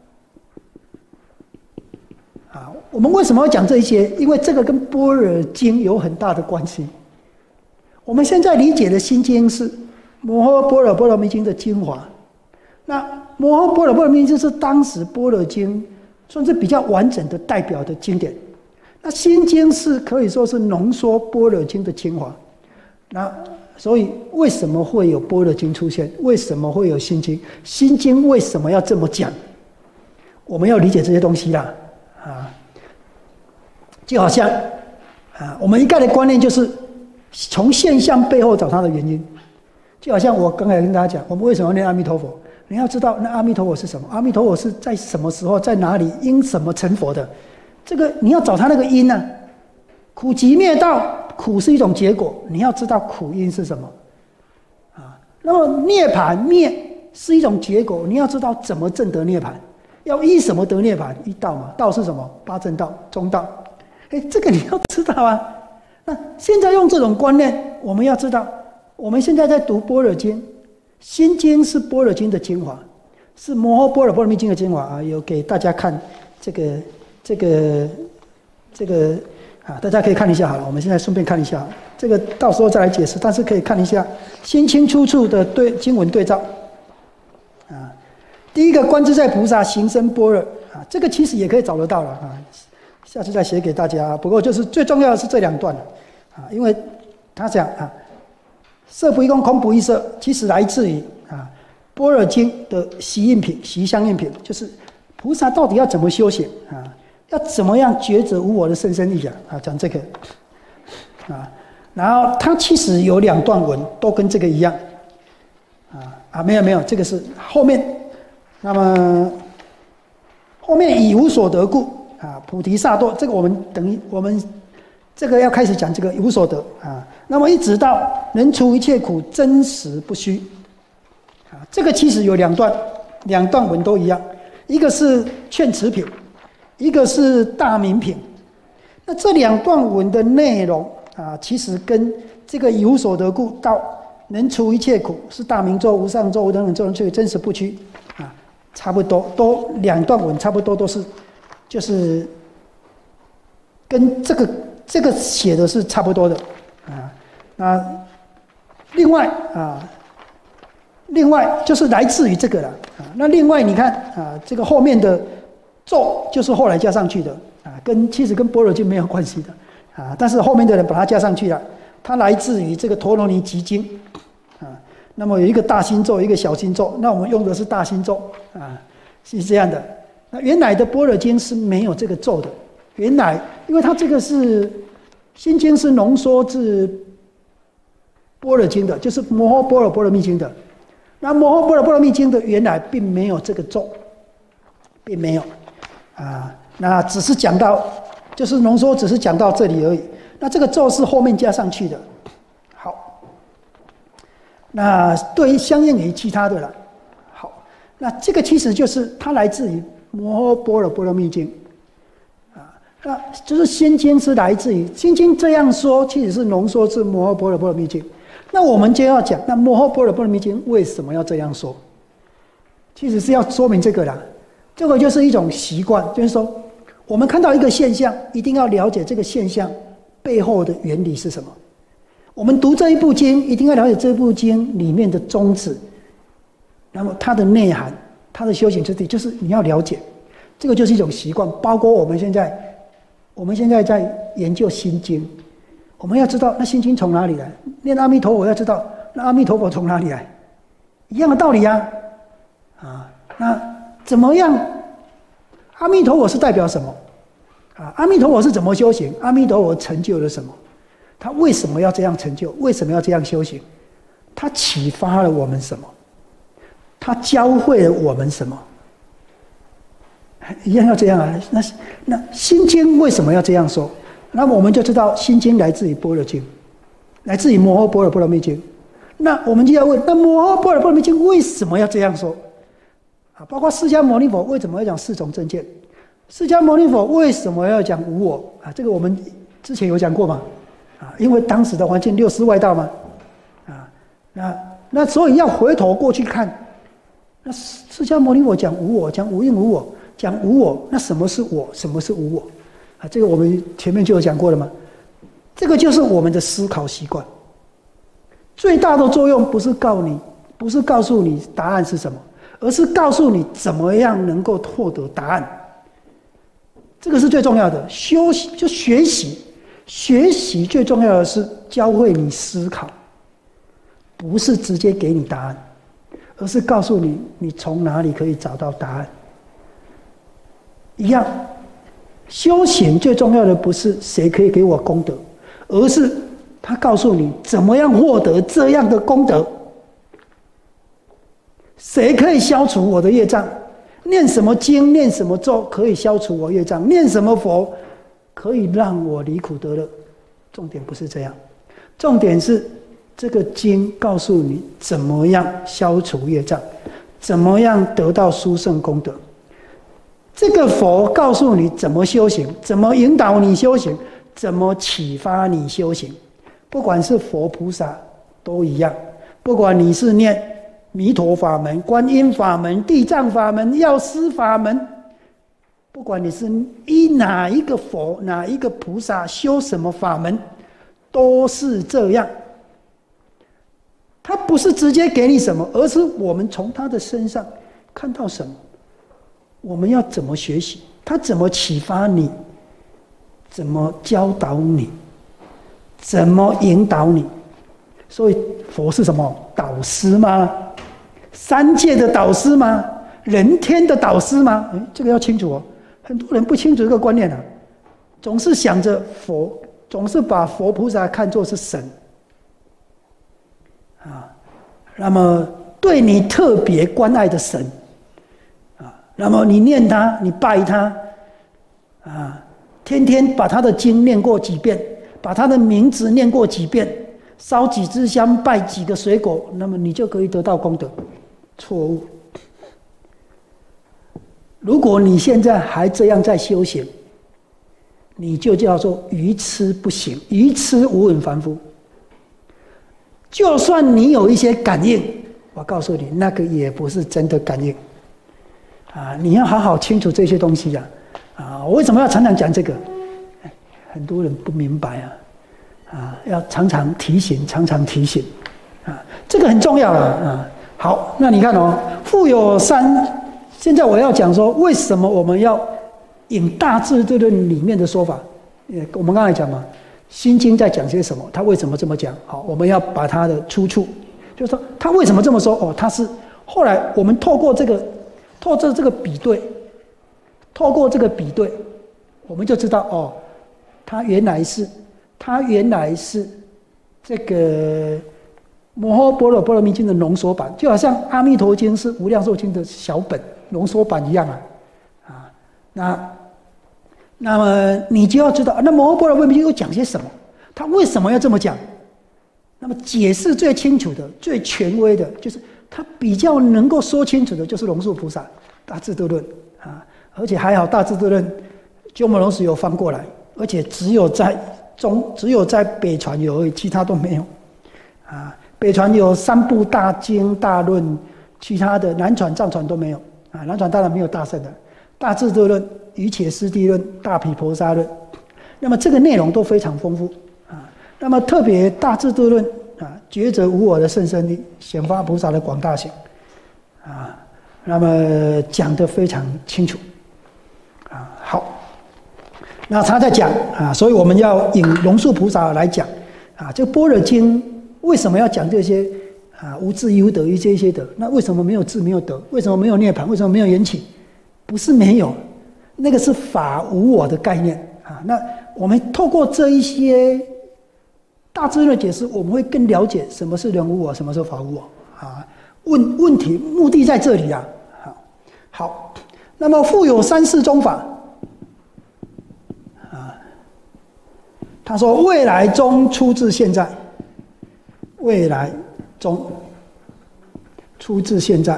啊，我们为什么要讲这些？因为这个跟《般若经》有很大的关系。我们现在理解的心经是《摩诃般若波罗蜜经》的精华。那《摩诃般若波罗蜜经》是当时般若经算是比较完整的代表的经典。那心经是可以说是浓缩般若经的精华。那所以为什么会有般若经出现？为什么会有心经？心经为什么要这么讲？我们要理解这些东西啦。啊，就好像啊，我们一概的观念就是从现象背后找它的原因， 就好像我刚才跟大家讲，我们为什么要念阿弥陀佛？你要知道那阿弥陀佛是什么？阿弥陀佛是在什么时候、在哪里、因什么成佛的？这个你要找他那个因呢、啊？苦集灭道，苦是一种结果，你要知道苦因是什么啊？那么涅槃灭是一种结果，你要知道怎么证得涅槃。要依什么得涅槃？依道嘛，道是什么？八正道、中道。哎，这个你要知道啊。那现在用这种观念，我们要知道，我们现在在读般若经。心经是般若经的精华，是摩诃般若波罗蜜经的精华啊！有给大家看这个、这个、这个啊，大家可以看一下好了。我们现在顺便看一下，这个到时候再来解释，但是可以看一下心清出处的对经文对照啊。第一个观自在菩萨行深般若啊，这个其实也可以找得到了啊，下次再写给大家。不过就是最重要的是这两段啊，因为他讲啊。色不异空，空不异色，其实来自于啊《般若经》的习应品、习相应品，就是菩萨到底要怎么修行啊？要怎么样觉者无我的甚深义啊？啊，讲这个啊，然后它其实有两段文都跟这个一样啊啊，没有没有，这个是后面，那么后面以无所得故啊，菩提萨埵，这个我们等于我们。这个要开始讲这个无所得啊，那么一直到能除一切苦，真实不虚啊。这个其实有两段，两段文都一样，一个是劝持品，一个是大名品。那这两段文的内容啊，其实跟这个以无所得故到能除一切苦是大明咒、无上咒、无等等咒人真实不虚啊，差不多，都两段文差不多都是，就是跟这个。这个写的是差不多的啊，那另外啊，另外就是来自于这个了啊。那另外你看啊，这个后面的咒就是后来加上去的啊，跟其实跟般若经没有关系的啊，但是后面的人把它加上去了，它来自于这个陀罗尼集经啊。那么有一个大心咒，一个小心咒，那我们用的是大心咒啊，是这样的。那原来的般若经是没有这个咒的。原来，因为它这个是心经是浓缩自般若经的，就是摩诃般若波罗蜜经的。那摩诃般若波罗蜜经的原来并没有这个咒，并没有啊，那只是讲到，就是浓缩只是讲到这里而已。那这个咒是后面加上去的。好，那对于相应于其他的了。好，那这个其实就是它来自于摩诃般若波罗蜜经。那就是心经是来自于心经这样说，其实是浓缩自摩诃般若波罗蜜经。那我们就要讲，那摩诃般若波罗蜜经为什么要这样说？其实是要说明这个啦。这个就是一种习惯，就是说，我们看到一个现象，一定要了解这个现象背后的原理是什么。我们读这一部经，一定要了解这部经里面的宗旨，那么它的内涵，它的修行之地，就是你要了解。这个就是一种习惯，包括我们现在。我们现在在研究心经，我们要知道那心经从哪里来。念阿弥陀佛要知道那阿弥陀佛从哪里来，一样的道理啊。啊，那怎么样？阿弥陀佛是代表什么？啊，阿弥陀佛是怎么修行？阿弥陀佛成就了什么？他为什么要这样成就？为什么要这样修行？他启发了我们什么？他教会了我们什么？一样要这样啊！那那心经为什么要这样说？那么我们就知道心经来自于般若经，来自于摩诃般若波罗蜜经。那我们就要问：那摩诃般若波罗蜜经为什么要这样说？啊，包括释迦牟尼佛为什么要讲四种正见？释迦牟尼佛为什么要讲无我？啊，这个我们之前有讲过嘛？啊，因为当时的环境六师外道嘛，啊，那那所以要回头过去看，那释迦牟尼佛讲无我，讲无应无我。讲无我，那什么是我？什么是无我？啊，这个我们前面就有讲过了嘛。这个就是我们的思考习惯。最大的作用不是告你，不是告诉你答案是什么，而是告诉你怎么样能够获得答案。这个是最重要的。修习就学习，学习最重要的是教会你思考，不是直接给你答案，而是告诉你你从哪里可以找到答案。一样，修行最重要的不是谁可以给我功德，而是他告诉你怎么样获得这样的功德。 谁可以消除我的业障？念什么经、念什么咒可以消除我业障？念什么佛可以让我离苦得乐？重点不是这样，重点是这个经告诉你怎么样消除业障，怎么样得到殊胜功德。这个佛告诉你怎么修行，怎么引导你修行，怎么启发你修行。不管是佛菩萨都一样，不管你是念弥陀法门、观音法门、地藏法门、药师法门，不管你是依哪一个佛、哪一个菩萨修什么法门，都是这样。他不是直接给你什么，而是我们从他的身上看到什么，我们要怎么学习，他怎么启发你，怎么教导你，怎么引导你。所以佛是什么？导师吗？三界的导师吗？人天的导师吗？哎，这个要清楚哦。很多人不清楚这个观念啊，总是想着佛，总是把佛菩萨看作是神啊。那么对你特别关爱的神啊，那么你念他，你拜他啊，天天把他的经念过几遍，把他的名字念过几遍，烧几支香，拜几个水果，那么你就可以得到功德。错误。如果你现在还这样在修行，你就叫做愚痴不行，愚痴无闻凡夫。就算你有一些感应，我告诉你，那个也不是真的感应啊！你要好好清楚这些东西呀！啊，我为什么要常常讲这个？很多人不明白啊！啊，要常常提醒，常常提醒啊，这个很重要啊！啊，好，那你看哦，复有三。现在我要讲说，为什么我们要引大智度论里面的说法？我们刚才讲嘛，《心经》在讲些什么？他为什么这么讲？好，我们要把它的出处，就是说他为什么这么说？哦，他是后来我们透过这个，透过这个比对，透过这个比对，我们就知道哦，他原来是，他原来是这个。摩诃般若波罗蜜经的浓缩版，就好像阿弥陀经是无量寿经的小本浓缩版一样啊，啊，那那么你就要知道，那摩诃般若波罗蜜经又讲些什么？他为什么要这么讲？那么解释最清楚的、最权威的，就是他比较能够说清楚的，就是龙树菩萨大智度论啊，而且还好大智度论鸠摩罗什有翻过来，而且只有在中，只有在北传有而已，其他都没有啊。北传有三部大经大论，其他的南传藏传都没有啊。南传当然没有大圣的大智度论、瑜伽师地论、大毗婆沙论，那么这个内容都非常丰富啊。那么特别大智度论啊，觉者无我的甚深力，显发菩萨的广大行啊，那么讲得非常清楚啊。好，那他在讲啊，所以我们要引龙树菩萨来讲啊，这个般若经。为什么要讲这些啊？无智亦无得于这些德，那为什么没有智没有德？为什么没有涅槃？为什么没有缘起？不是没有，那个是法无我的概念啊。那我们透过这一些大智论解释，我们会更了解什么是人无我，什么是法无我啊。问问题目的在这里啊。好，好，那么复有三世宗法啊。他说未来中出自现在。未来中出自现在，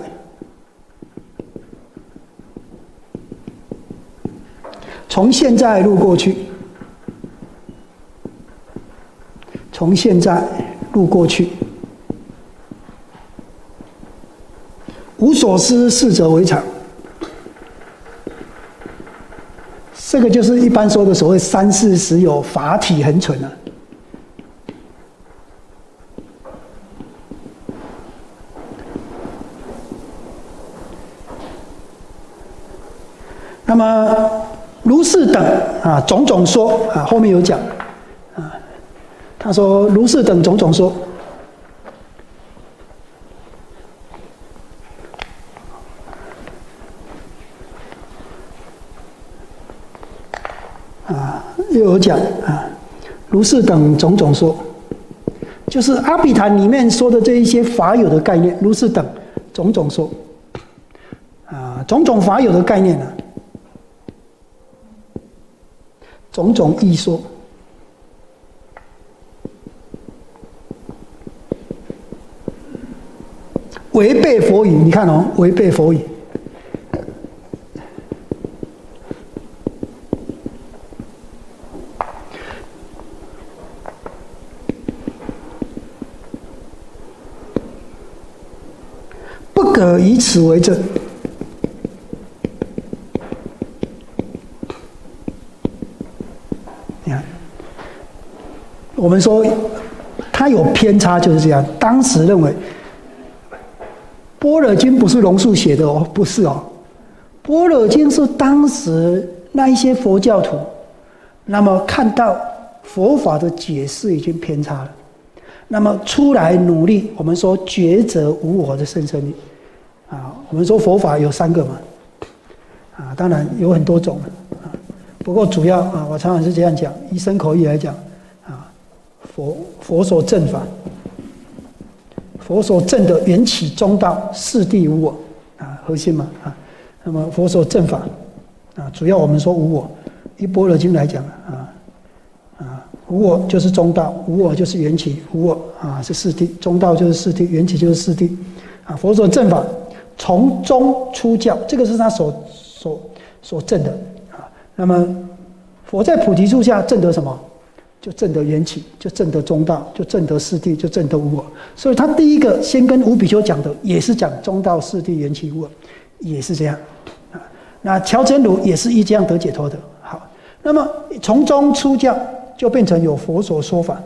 从现在入过去，从现在入过去，无所思，是则为常。这个就是一般说的所谓三世实有，法体恒存啊。那么如是等啊，种种说啊，后面有讲啊。他说如是等种种说啊，又有讲啊，如是等种种说，就是阿毗昙里面说的这一些法有的概念，如是等种种说，啊，种种法有的概念呢、啊，种种义说。违背佛语，你看哦，违背佛语。不可以此为证。你看，我们说它有偏差，就是这样。当时认为。般若经不是龙树写的哦，不是哦。般若经是当时那一些佛教徒，那么看到佛法的解释已经偏差了，那么出来努力。我们说觉者无我的甚深力啊，我们说佛法有三个嘛，啊，当然有很多种啊，不过主要啊，我常常是这样讲，以身口意来讲啊，佛佛所证法。佛所证的缘起中道四谛无我啊，核心嘛啊。那么佛所证法啊，主要我们说无我。以般若经来讲啊啊，无我就是中道，无我就是缘起，无我啊是四谛，中道就是四谛，缘起就是四谛啊。佛所证法从中出教，这个是他所所所证的啊。那么佛在菩提树下证得什么？就证得缘起，就证得中道，就证得四谛，就证得无我。所以他第一个先跟五比丘讲的，也是讲中道、四谛、缘起、无我，也是这样。啊，那乔真如也是依这样得解脱的。好，那么从中出教，就变成有佛所说法。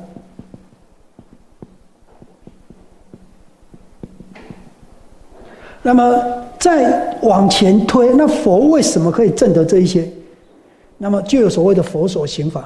那么再往前推，那佛为什么可以证得这一些？那么就有所谓的佛所行法。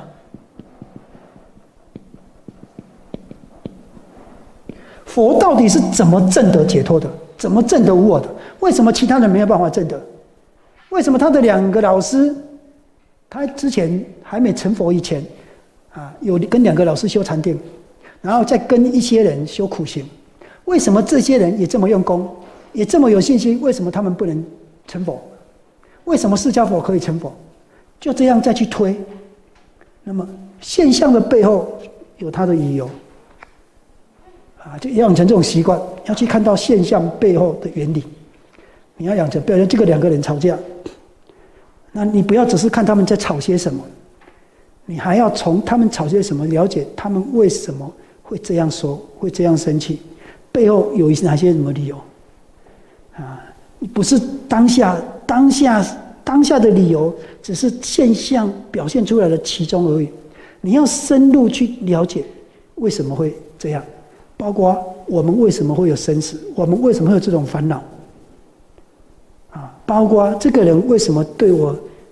佛到底是怎么证得解脱的？怎么证得无我的？为什么其他人没有办法证得？为什么他的两个老师，他之前还没成佛以前，啊，有跟两个老师修禅定，然后再跟一些人修苦行？为什么这些人也这么用功，也这么有信心？为什么他们不能成佛？为什么释迦佛可以成佛？就这样再去推，那么现象的背后有它的理由。啊，就养成这种习惯，要去看到现象背后的原理。你要养成，比如这个两个人吵架，那你不要只是看他们在吵些什么，你还要从他们吵些什么了解他们为什么会这样说，会这样生气，背后有哪些什么理由？啊，不是当下当下当下的理由，只是现象表现出来的其中而已。你要深入去了解为什么会这样。包括我们为什么会有生死，我们为什么会有这种烦恼，啊，包括这个人为什么对我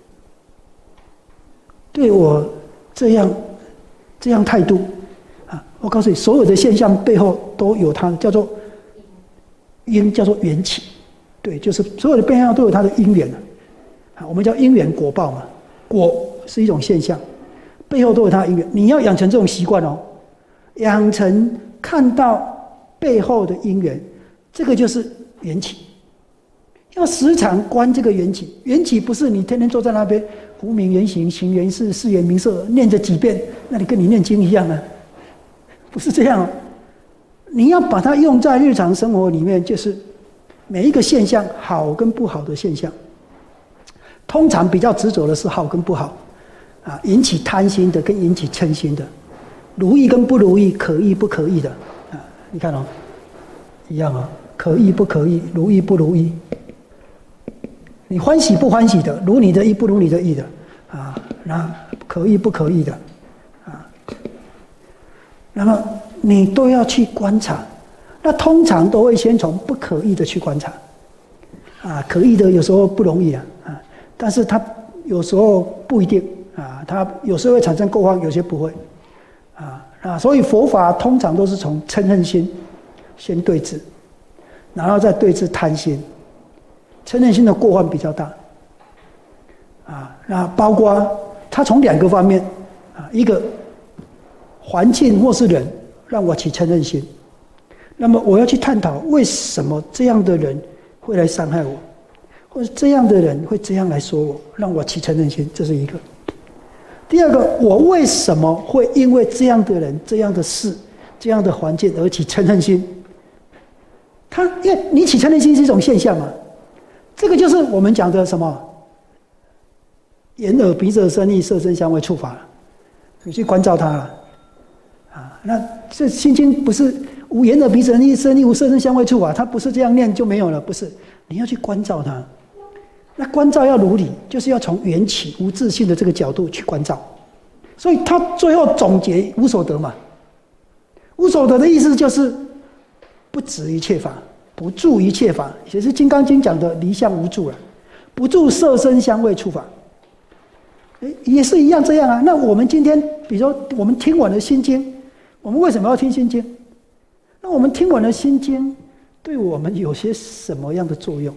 对我这样这样态度，啊，我告诉你，所有的现象背后都有它叫做因，叫做缘起，对，就是所有的变相都有它的因缘啊，我们叫因缘果报嘛，果是一种现象，背后都有它的因缘，你要养成这种习惯哦，养成。看到背后的因缘，这个就是缘起。要时常观这个缘起，缘起不是你天天坐在那边无名缘行，行缘事，事缘名色，念着几遍，那你跟你念经一样啊，不是这样哦。你要把它用在日常生活里面，就是每一个现象，好跟不好的现象，通常比较执着的是好跟不好，啊，引起贪心的跟引起嗔心的。如意跟不如意，可意不可意的啊，你看哦，一样哦，可意不可意，如意不如意，你欢喜不欢喜的，如你的意不如你的意的啊，那可意不可意的啊，那么你都要去观察，那通常都会先从不可意的去观察，啊，可意的有时候不容易啊，啊，但是它有时候不一定啊，它有时候会产生过患，有些不会。啊啊！所以佛法通常都是从嗔恨心先对治，然后再对治贪心。嗔恨心的过患比较大。啊，那包括它从两个方面啊，一个环境或是人让我起嗔恨心， 那么我要去探讨为什么这样的人会来伤害我，或者这样的人会这样来说我，让我起嗔恨心，这是一个。第二个，我为什么会因为这样的人、这样的事、这样的环境而起嗔恨心？他因为你起嗔恨心是一种现象嘛，这个就是我们讲的什么眼耳鼻舌身意色声香味触法，你去关照它了啊。那这心经不是无眼耳鼻舌身意无色声香味触法，它不是这样念就没有了，不是，你要去关照它。那关照要如理，就是要从缘起无自性的这个角度去关照。所以他最后总结无所得嘛，无所得的意思就是不执一切法，不住一切法，也是《金刚经》讲的离相无住了，不住色声香味触法，也是一样这样啊。那我们今天，比如说我们听完了《心经》，我们为什么要听《心经》？那我们听完了《心经》，对我们有些什么样的作用？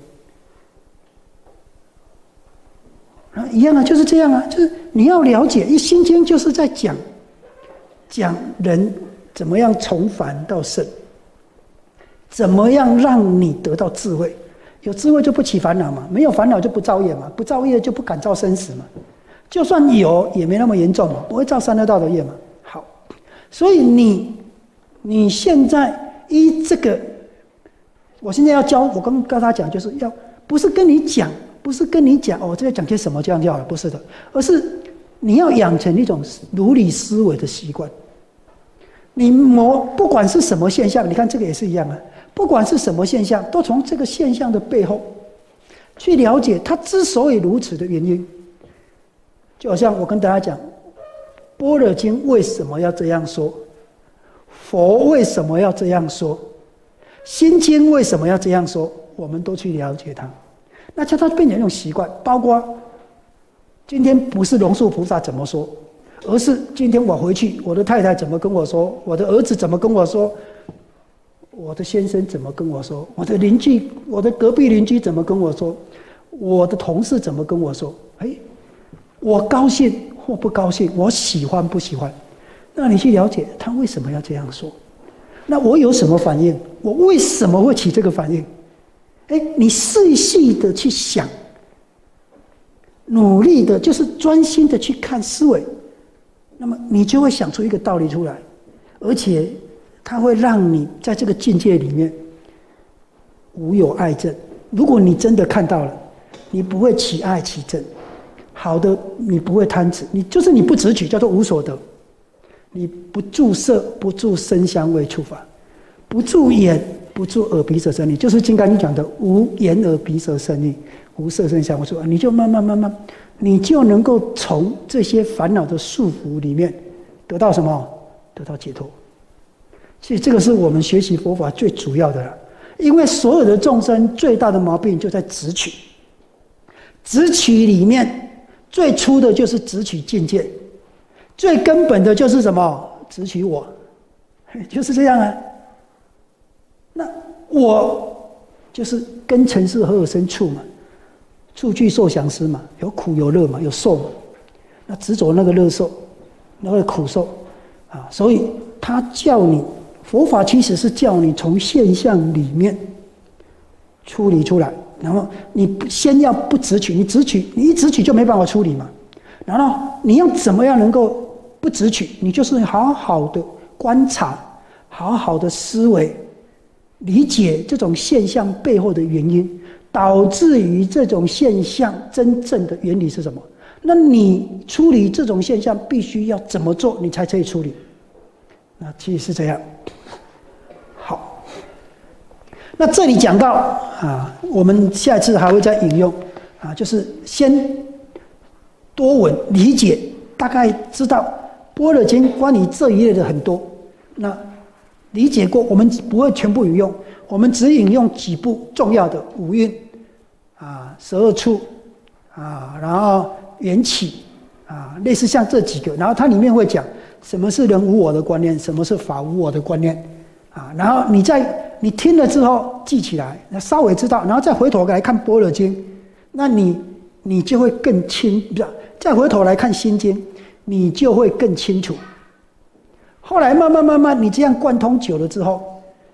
啊，一样啊，就是这样啊，就是你要了解，一《心经》就是在讲讲人怎么样从凡到圣，怎么样让你得到智慧。有智慧就不起烦恼嘛，没有烦恼就不造业嘛，不造业就不敢造生死嘛。就算有，也没那么严重嘛，不会造三恶道的业嘛。好，所以你你现在依这个，我现在要教，我跟跟他讲，就是要不是跟你讲。不是跟你讲哦，这个讲些什么这样就好了，不是的，而是你要养成一种如理思维的习惯。你模不管是什么现象，你看这个也是一样啊，不管是什么现象，都从这个现象的背后去了解它之所以如此的原因。就好像我跟大家讲，《般若经》为什么要这样说，佛为什么要这样说，《心经》为什么要这样说，我们都去了解它。那叫它变成一种习惯，包括今天不是龙树菩萨怎么说，而是今天我回去，我的太太怎么跟我说，我的儿子怎么跟我说，我的先生怎么跟我说，我的邻居，我的隔壁邻居怎么跟我说，我的同事怎么跟我说，哎，我高兴或不高兴，我喜欢不喜欢，那你去了解他为什么要这样说，那我有什么反应，我为什么会起这个反应？哎，你细细的去想，努力的，就是专心的去看思维，那么你就会想出一个道理出来，而且它会让你在这个境界里面无有爱憎。如果你真的看到了，你不会起爱起憎，好的你不会贪执，你就是你不执取，叫做无所得。你不住色，不住声香味触法，不住眼。不住耳鼻舌身意，就是金刚经讲的无眼耳鼻舌身意，无色声香味触，你就慢慢慢慢，你就能够从这些烦恼的束缚里面得到什么？得到解脱。所以这个是我们学习佛法最主要的了，因为所有的众生最大的毛病就在执取，执取里面最初的就是执取境界，最根本的就是什么？执取我，就是这样啊。那我就是跟尘世合而生处嘛，处具受想思嘛，有苦有乐嘛，有受嘛。那执着那个乐受，那个苦受啊，所以他叫你佛法其实是叫你从现象里面处理出来，然后你先要不执取，你执取，你一执取就没办法处理嘛。然后你要怎么样能够不执取？你就是好好的观察，好好的思维。理解这种现象背后的原因，导致于这种现象真正的原理是什么？那你处理这种现象必须要怎么做，你才可以处理？那其实是这样。好，那这里讲到啊，我们下一次还会再引用啊，就是先多闻理解，大概知道《般若经》关于这一类的很多。那理解过，我们不会全部引用，我们只引用几部重要的五蕴啊、十二处啊，然后缘起啊，类似像这几个，然后它里面会讲什么是人无我的观念，什么是法无我的观念啊，然后你在你听了之后记起来，那稍微知道，然后再回头来看《般若经》，那你你就会更清，不是？再回头来看《心经》，你就会更清楚。后来慢慢慢慢，你这样贯通久了之后，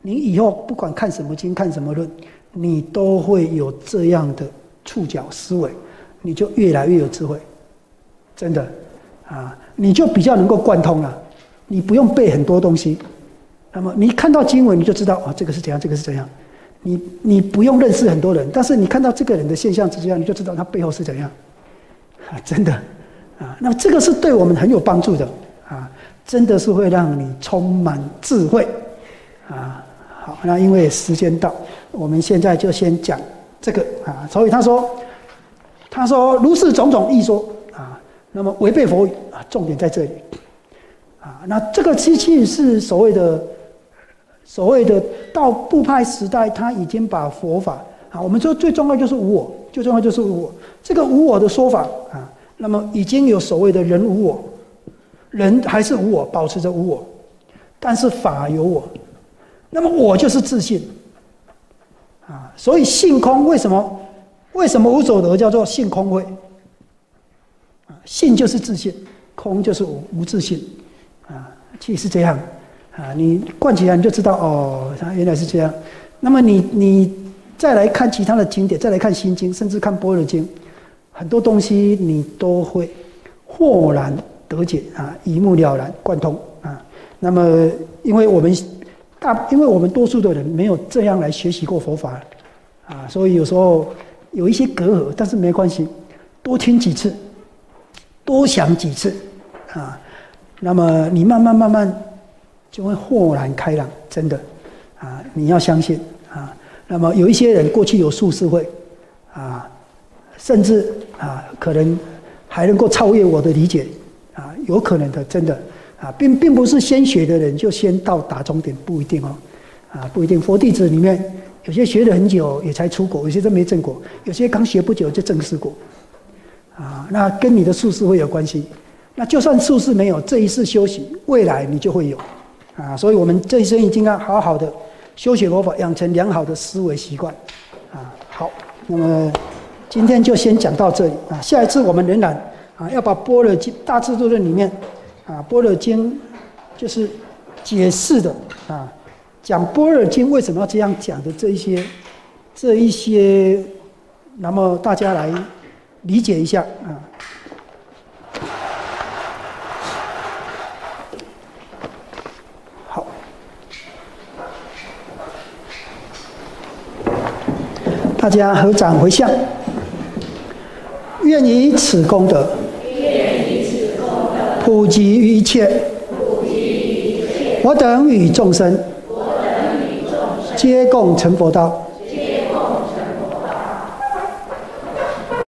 你以后不管看什么经、看什么论，你都会有这样的触角思维，你就越来越有智慧，真的啊，你就比较能够贯通了。你不用背很多东西，那么你看到经文你就知道啊，这个是怎样，这个是怎样。你你不用认识很多人，但是你看到这个人的现象是这样，你就知道他背后是怎样。啊，真的啊，那么这个是对我们很有帮助的啊，真的是会让你充满智慧啊。好，那因为时间到，我们现在就先讲这个啊。所以他说，他说如是种种义说啊，那么违背佛语啊，重点在这里啊。那这个其实是所谓的所谓的到部派时代，他已经把佛法啊，我们说最重要就是无我，最重要就是无我。这个无我的说法啊，那么已经有所谓的人无我，人还是无我，保持着无我，但是法有我。那么我就是自信啊，所以性空为什么为什么无所得叫做性空慧啊？性就是自信，空就是无无自信啊，其实是这样啊。你灌起来你就知道哦，它原来是这样。那么你你再来看其他的经典，再来看心经，甚至看般若经，很多东西你都会豁然得解啊，一目了然，贯通啊。那么因为我们大，因为我们多数的人没有这样来学习过佛法，啊，所以有时候有一些隔阂，但是没关系，多听几次，多想几次，啊，那么你慢慢慢慢就会豁然开朗，真的，啊，你要相信啊。那么有一些人过去有宿世慧，啊，甚至啊可能还能够超越我的理解，啊，有可能的，真的。啊，并并不是先学的人就先到达终点，不一定哦，啊，不一定。佛弟子里面有些学了很久也才出国，有些真没证果，有些刚学不久就证实果，啊，那跟你的宿世会有关系。那就算宿世没有，这一世修习，未来你就会有，啊，所以我们这一生一定要好好的修学佛法，养成良好的思维习惯，啊，好，那么今天就先讲到这里啊，下一次我们仍然啊要把《般若经》大智度论里面。啊，般若经就是解释的啊，讲般若经为什么要这样讲的这一些，这一些，那么大家来理解一下啊。好，大家合掌回向，愿以此功德。普及于一切，我等与众生，皆共成佛道。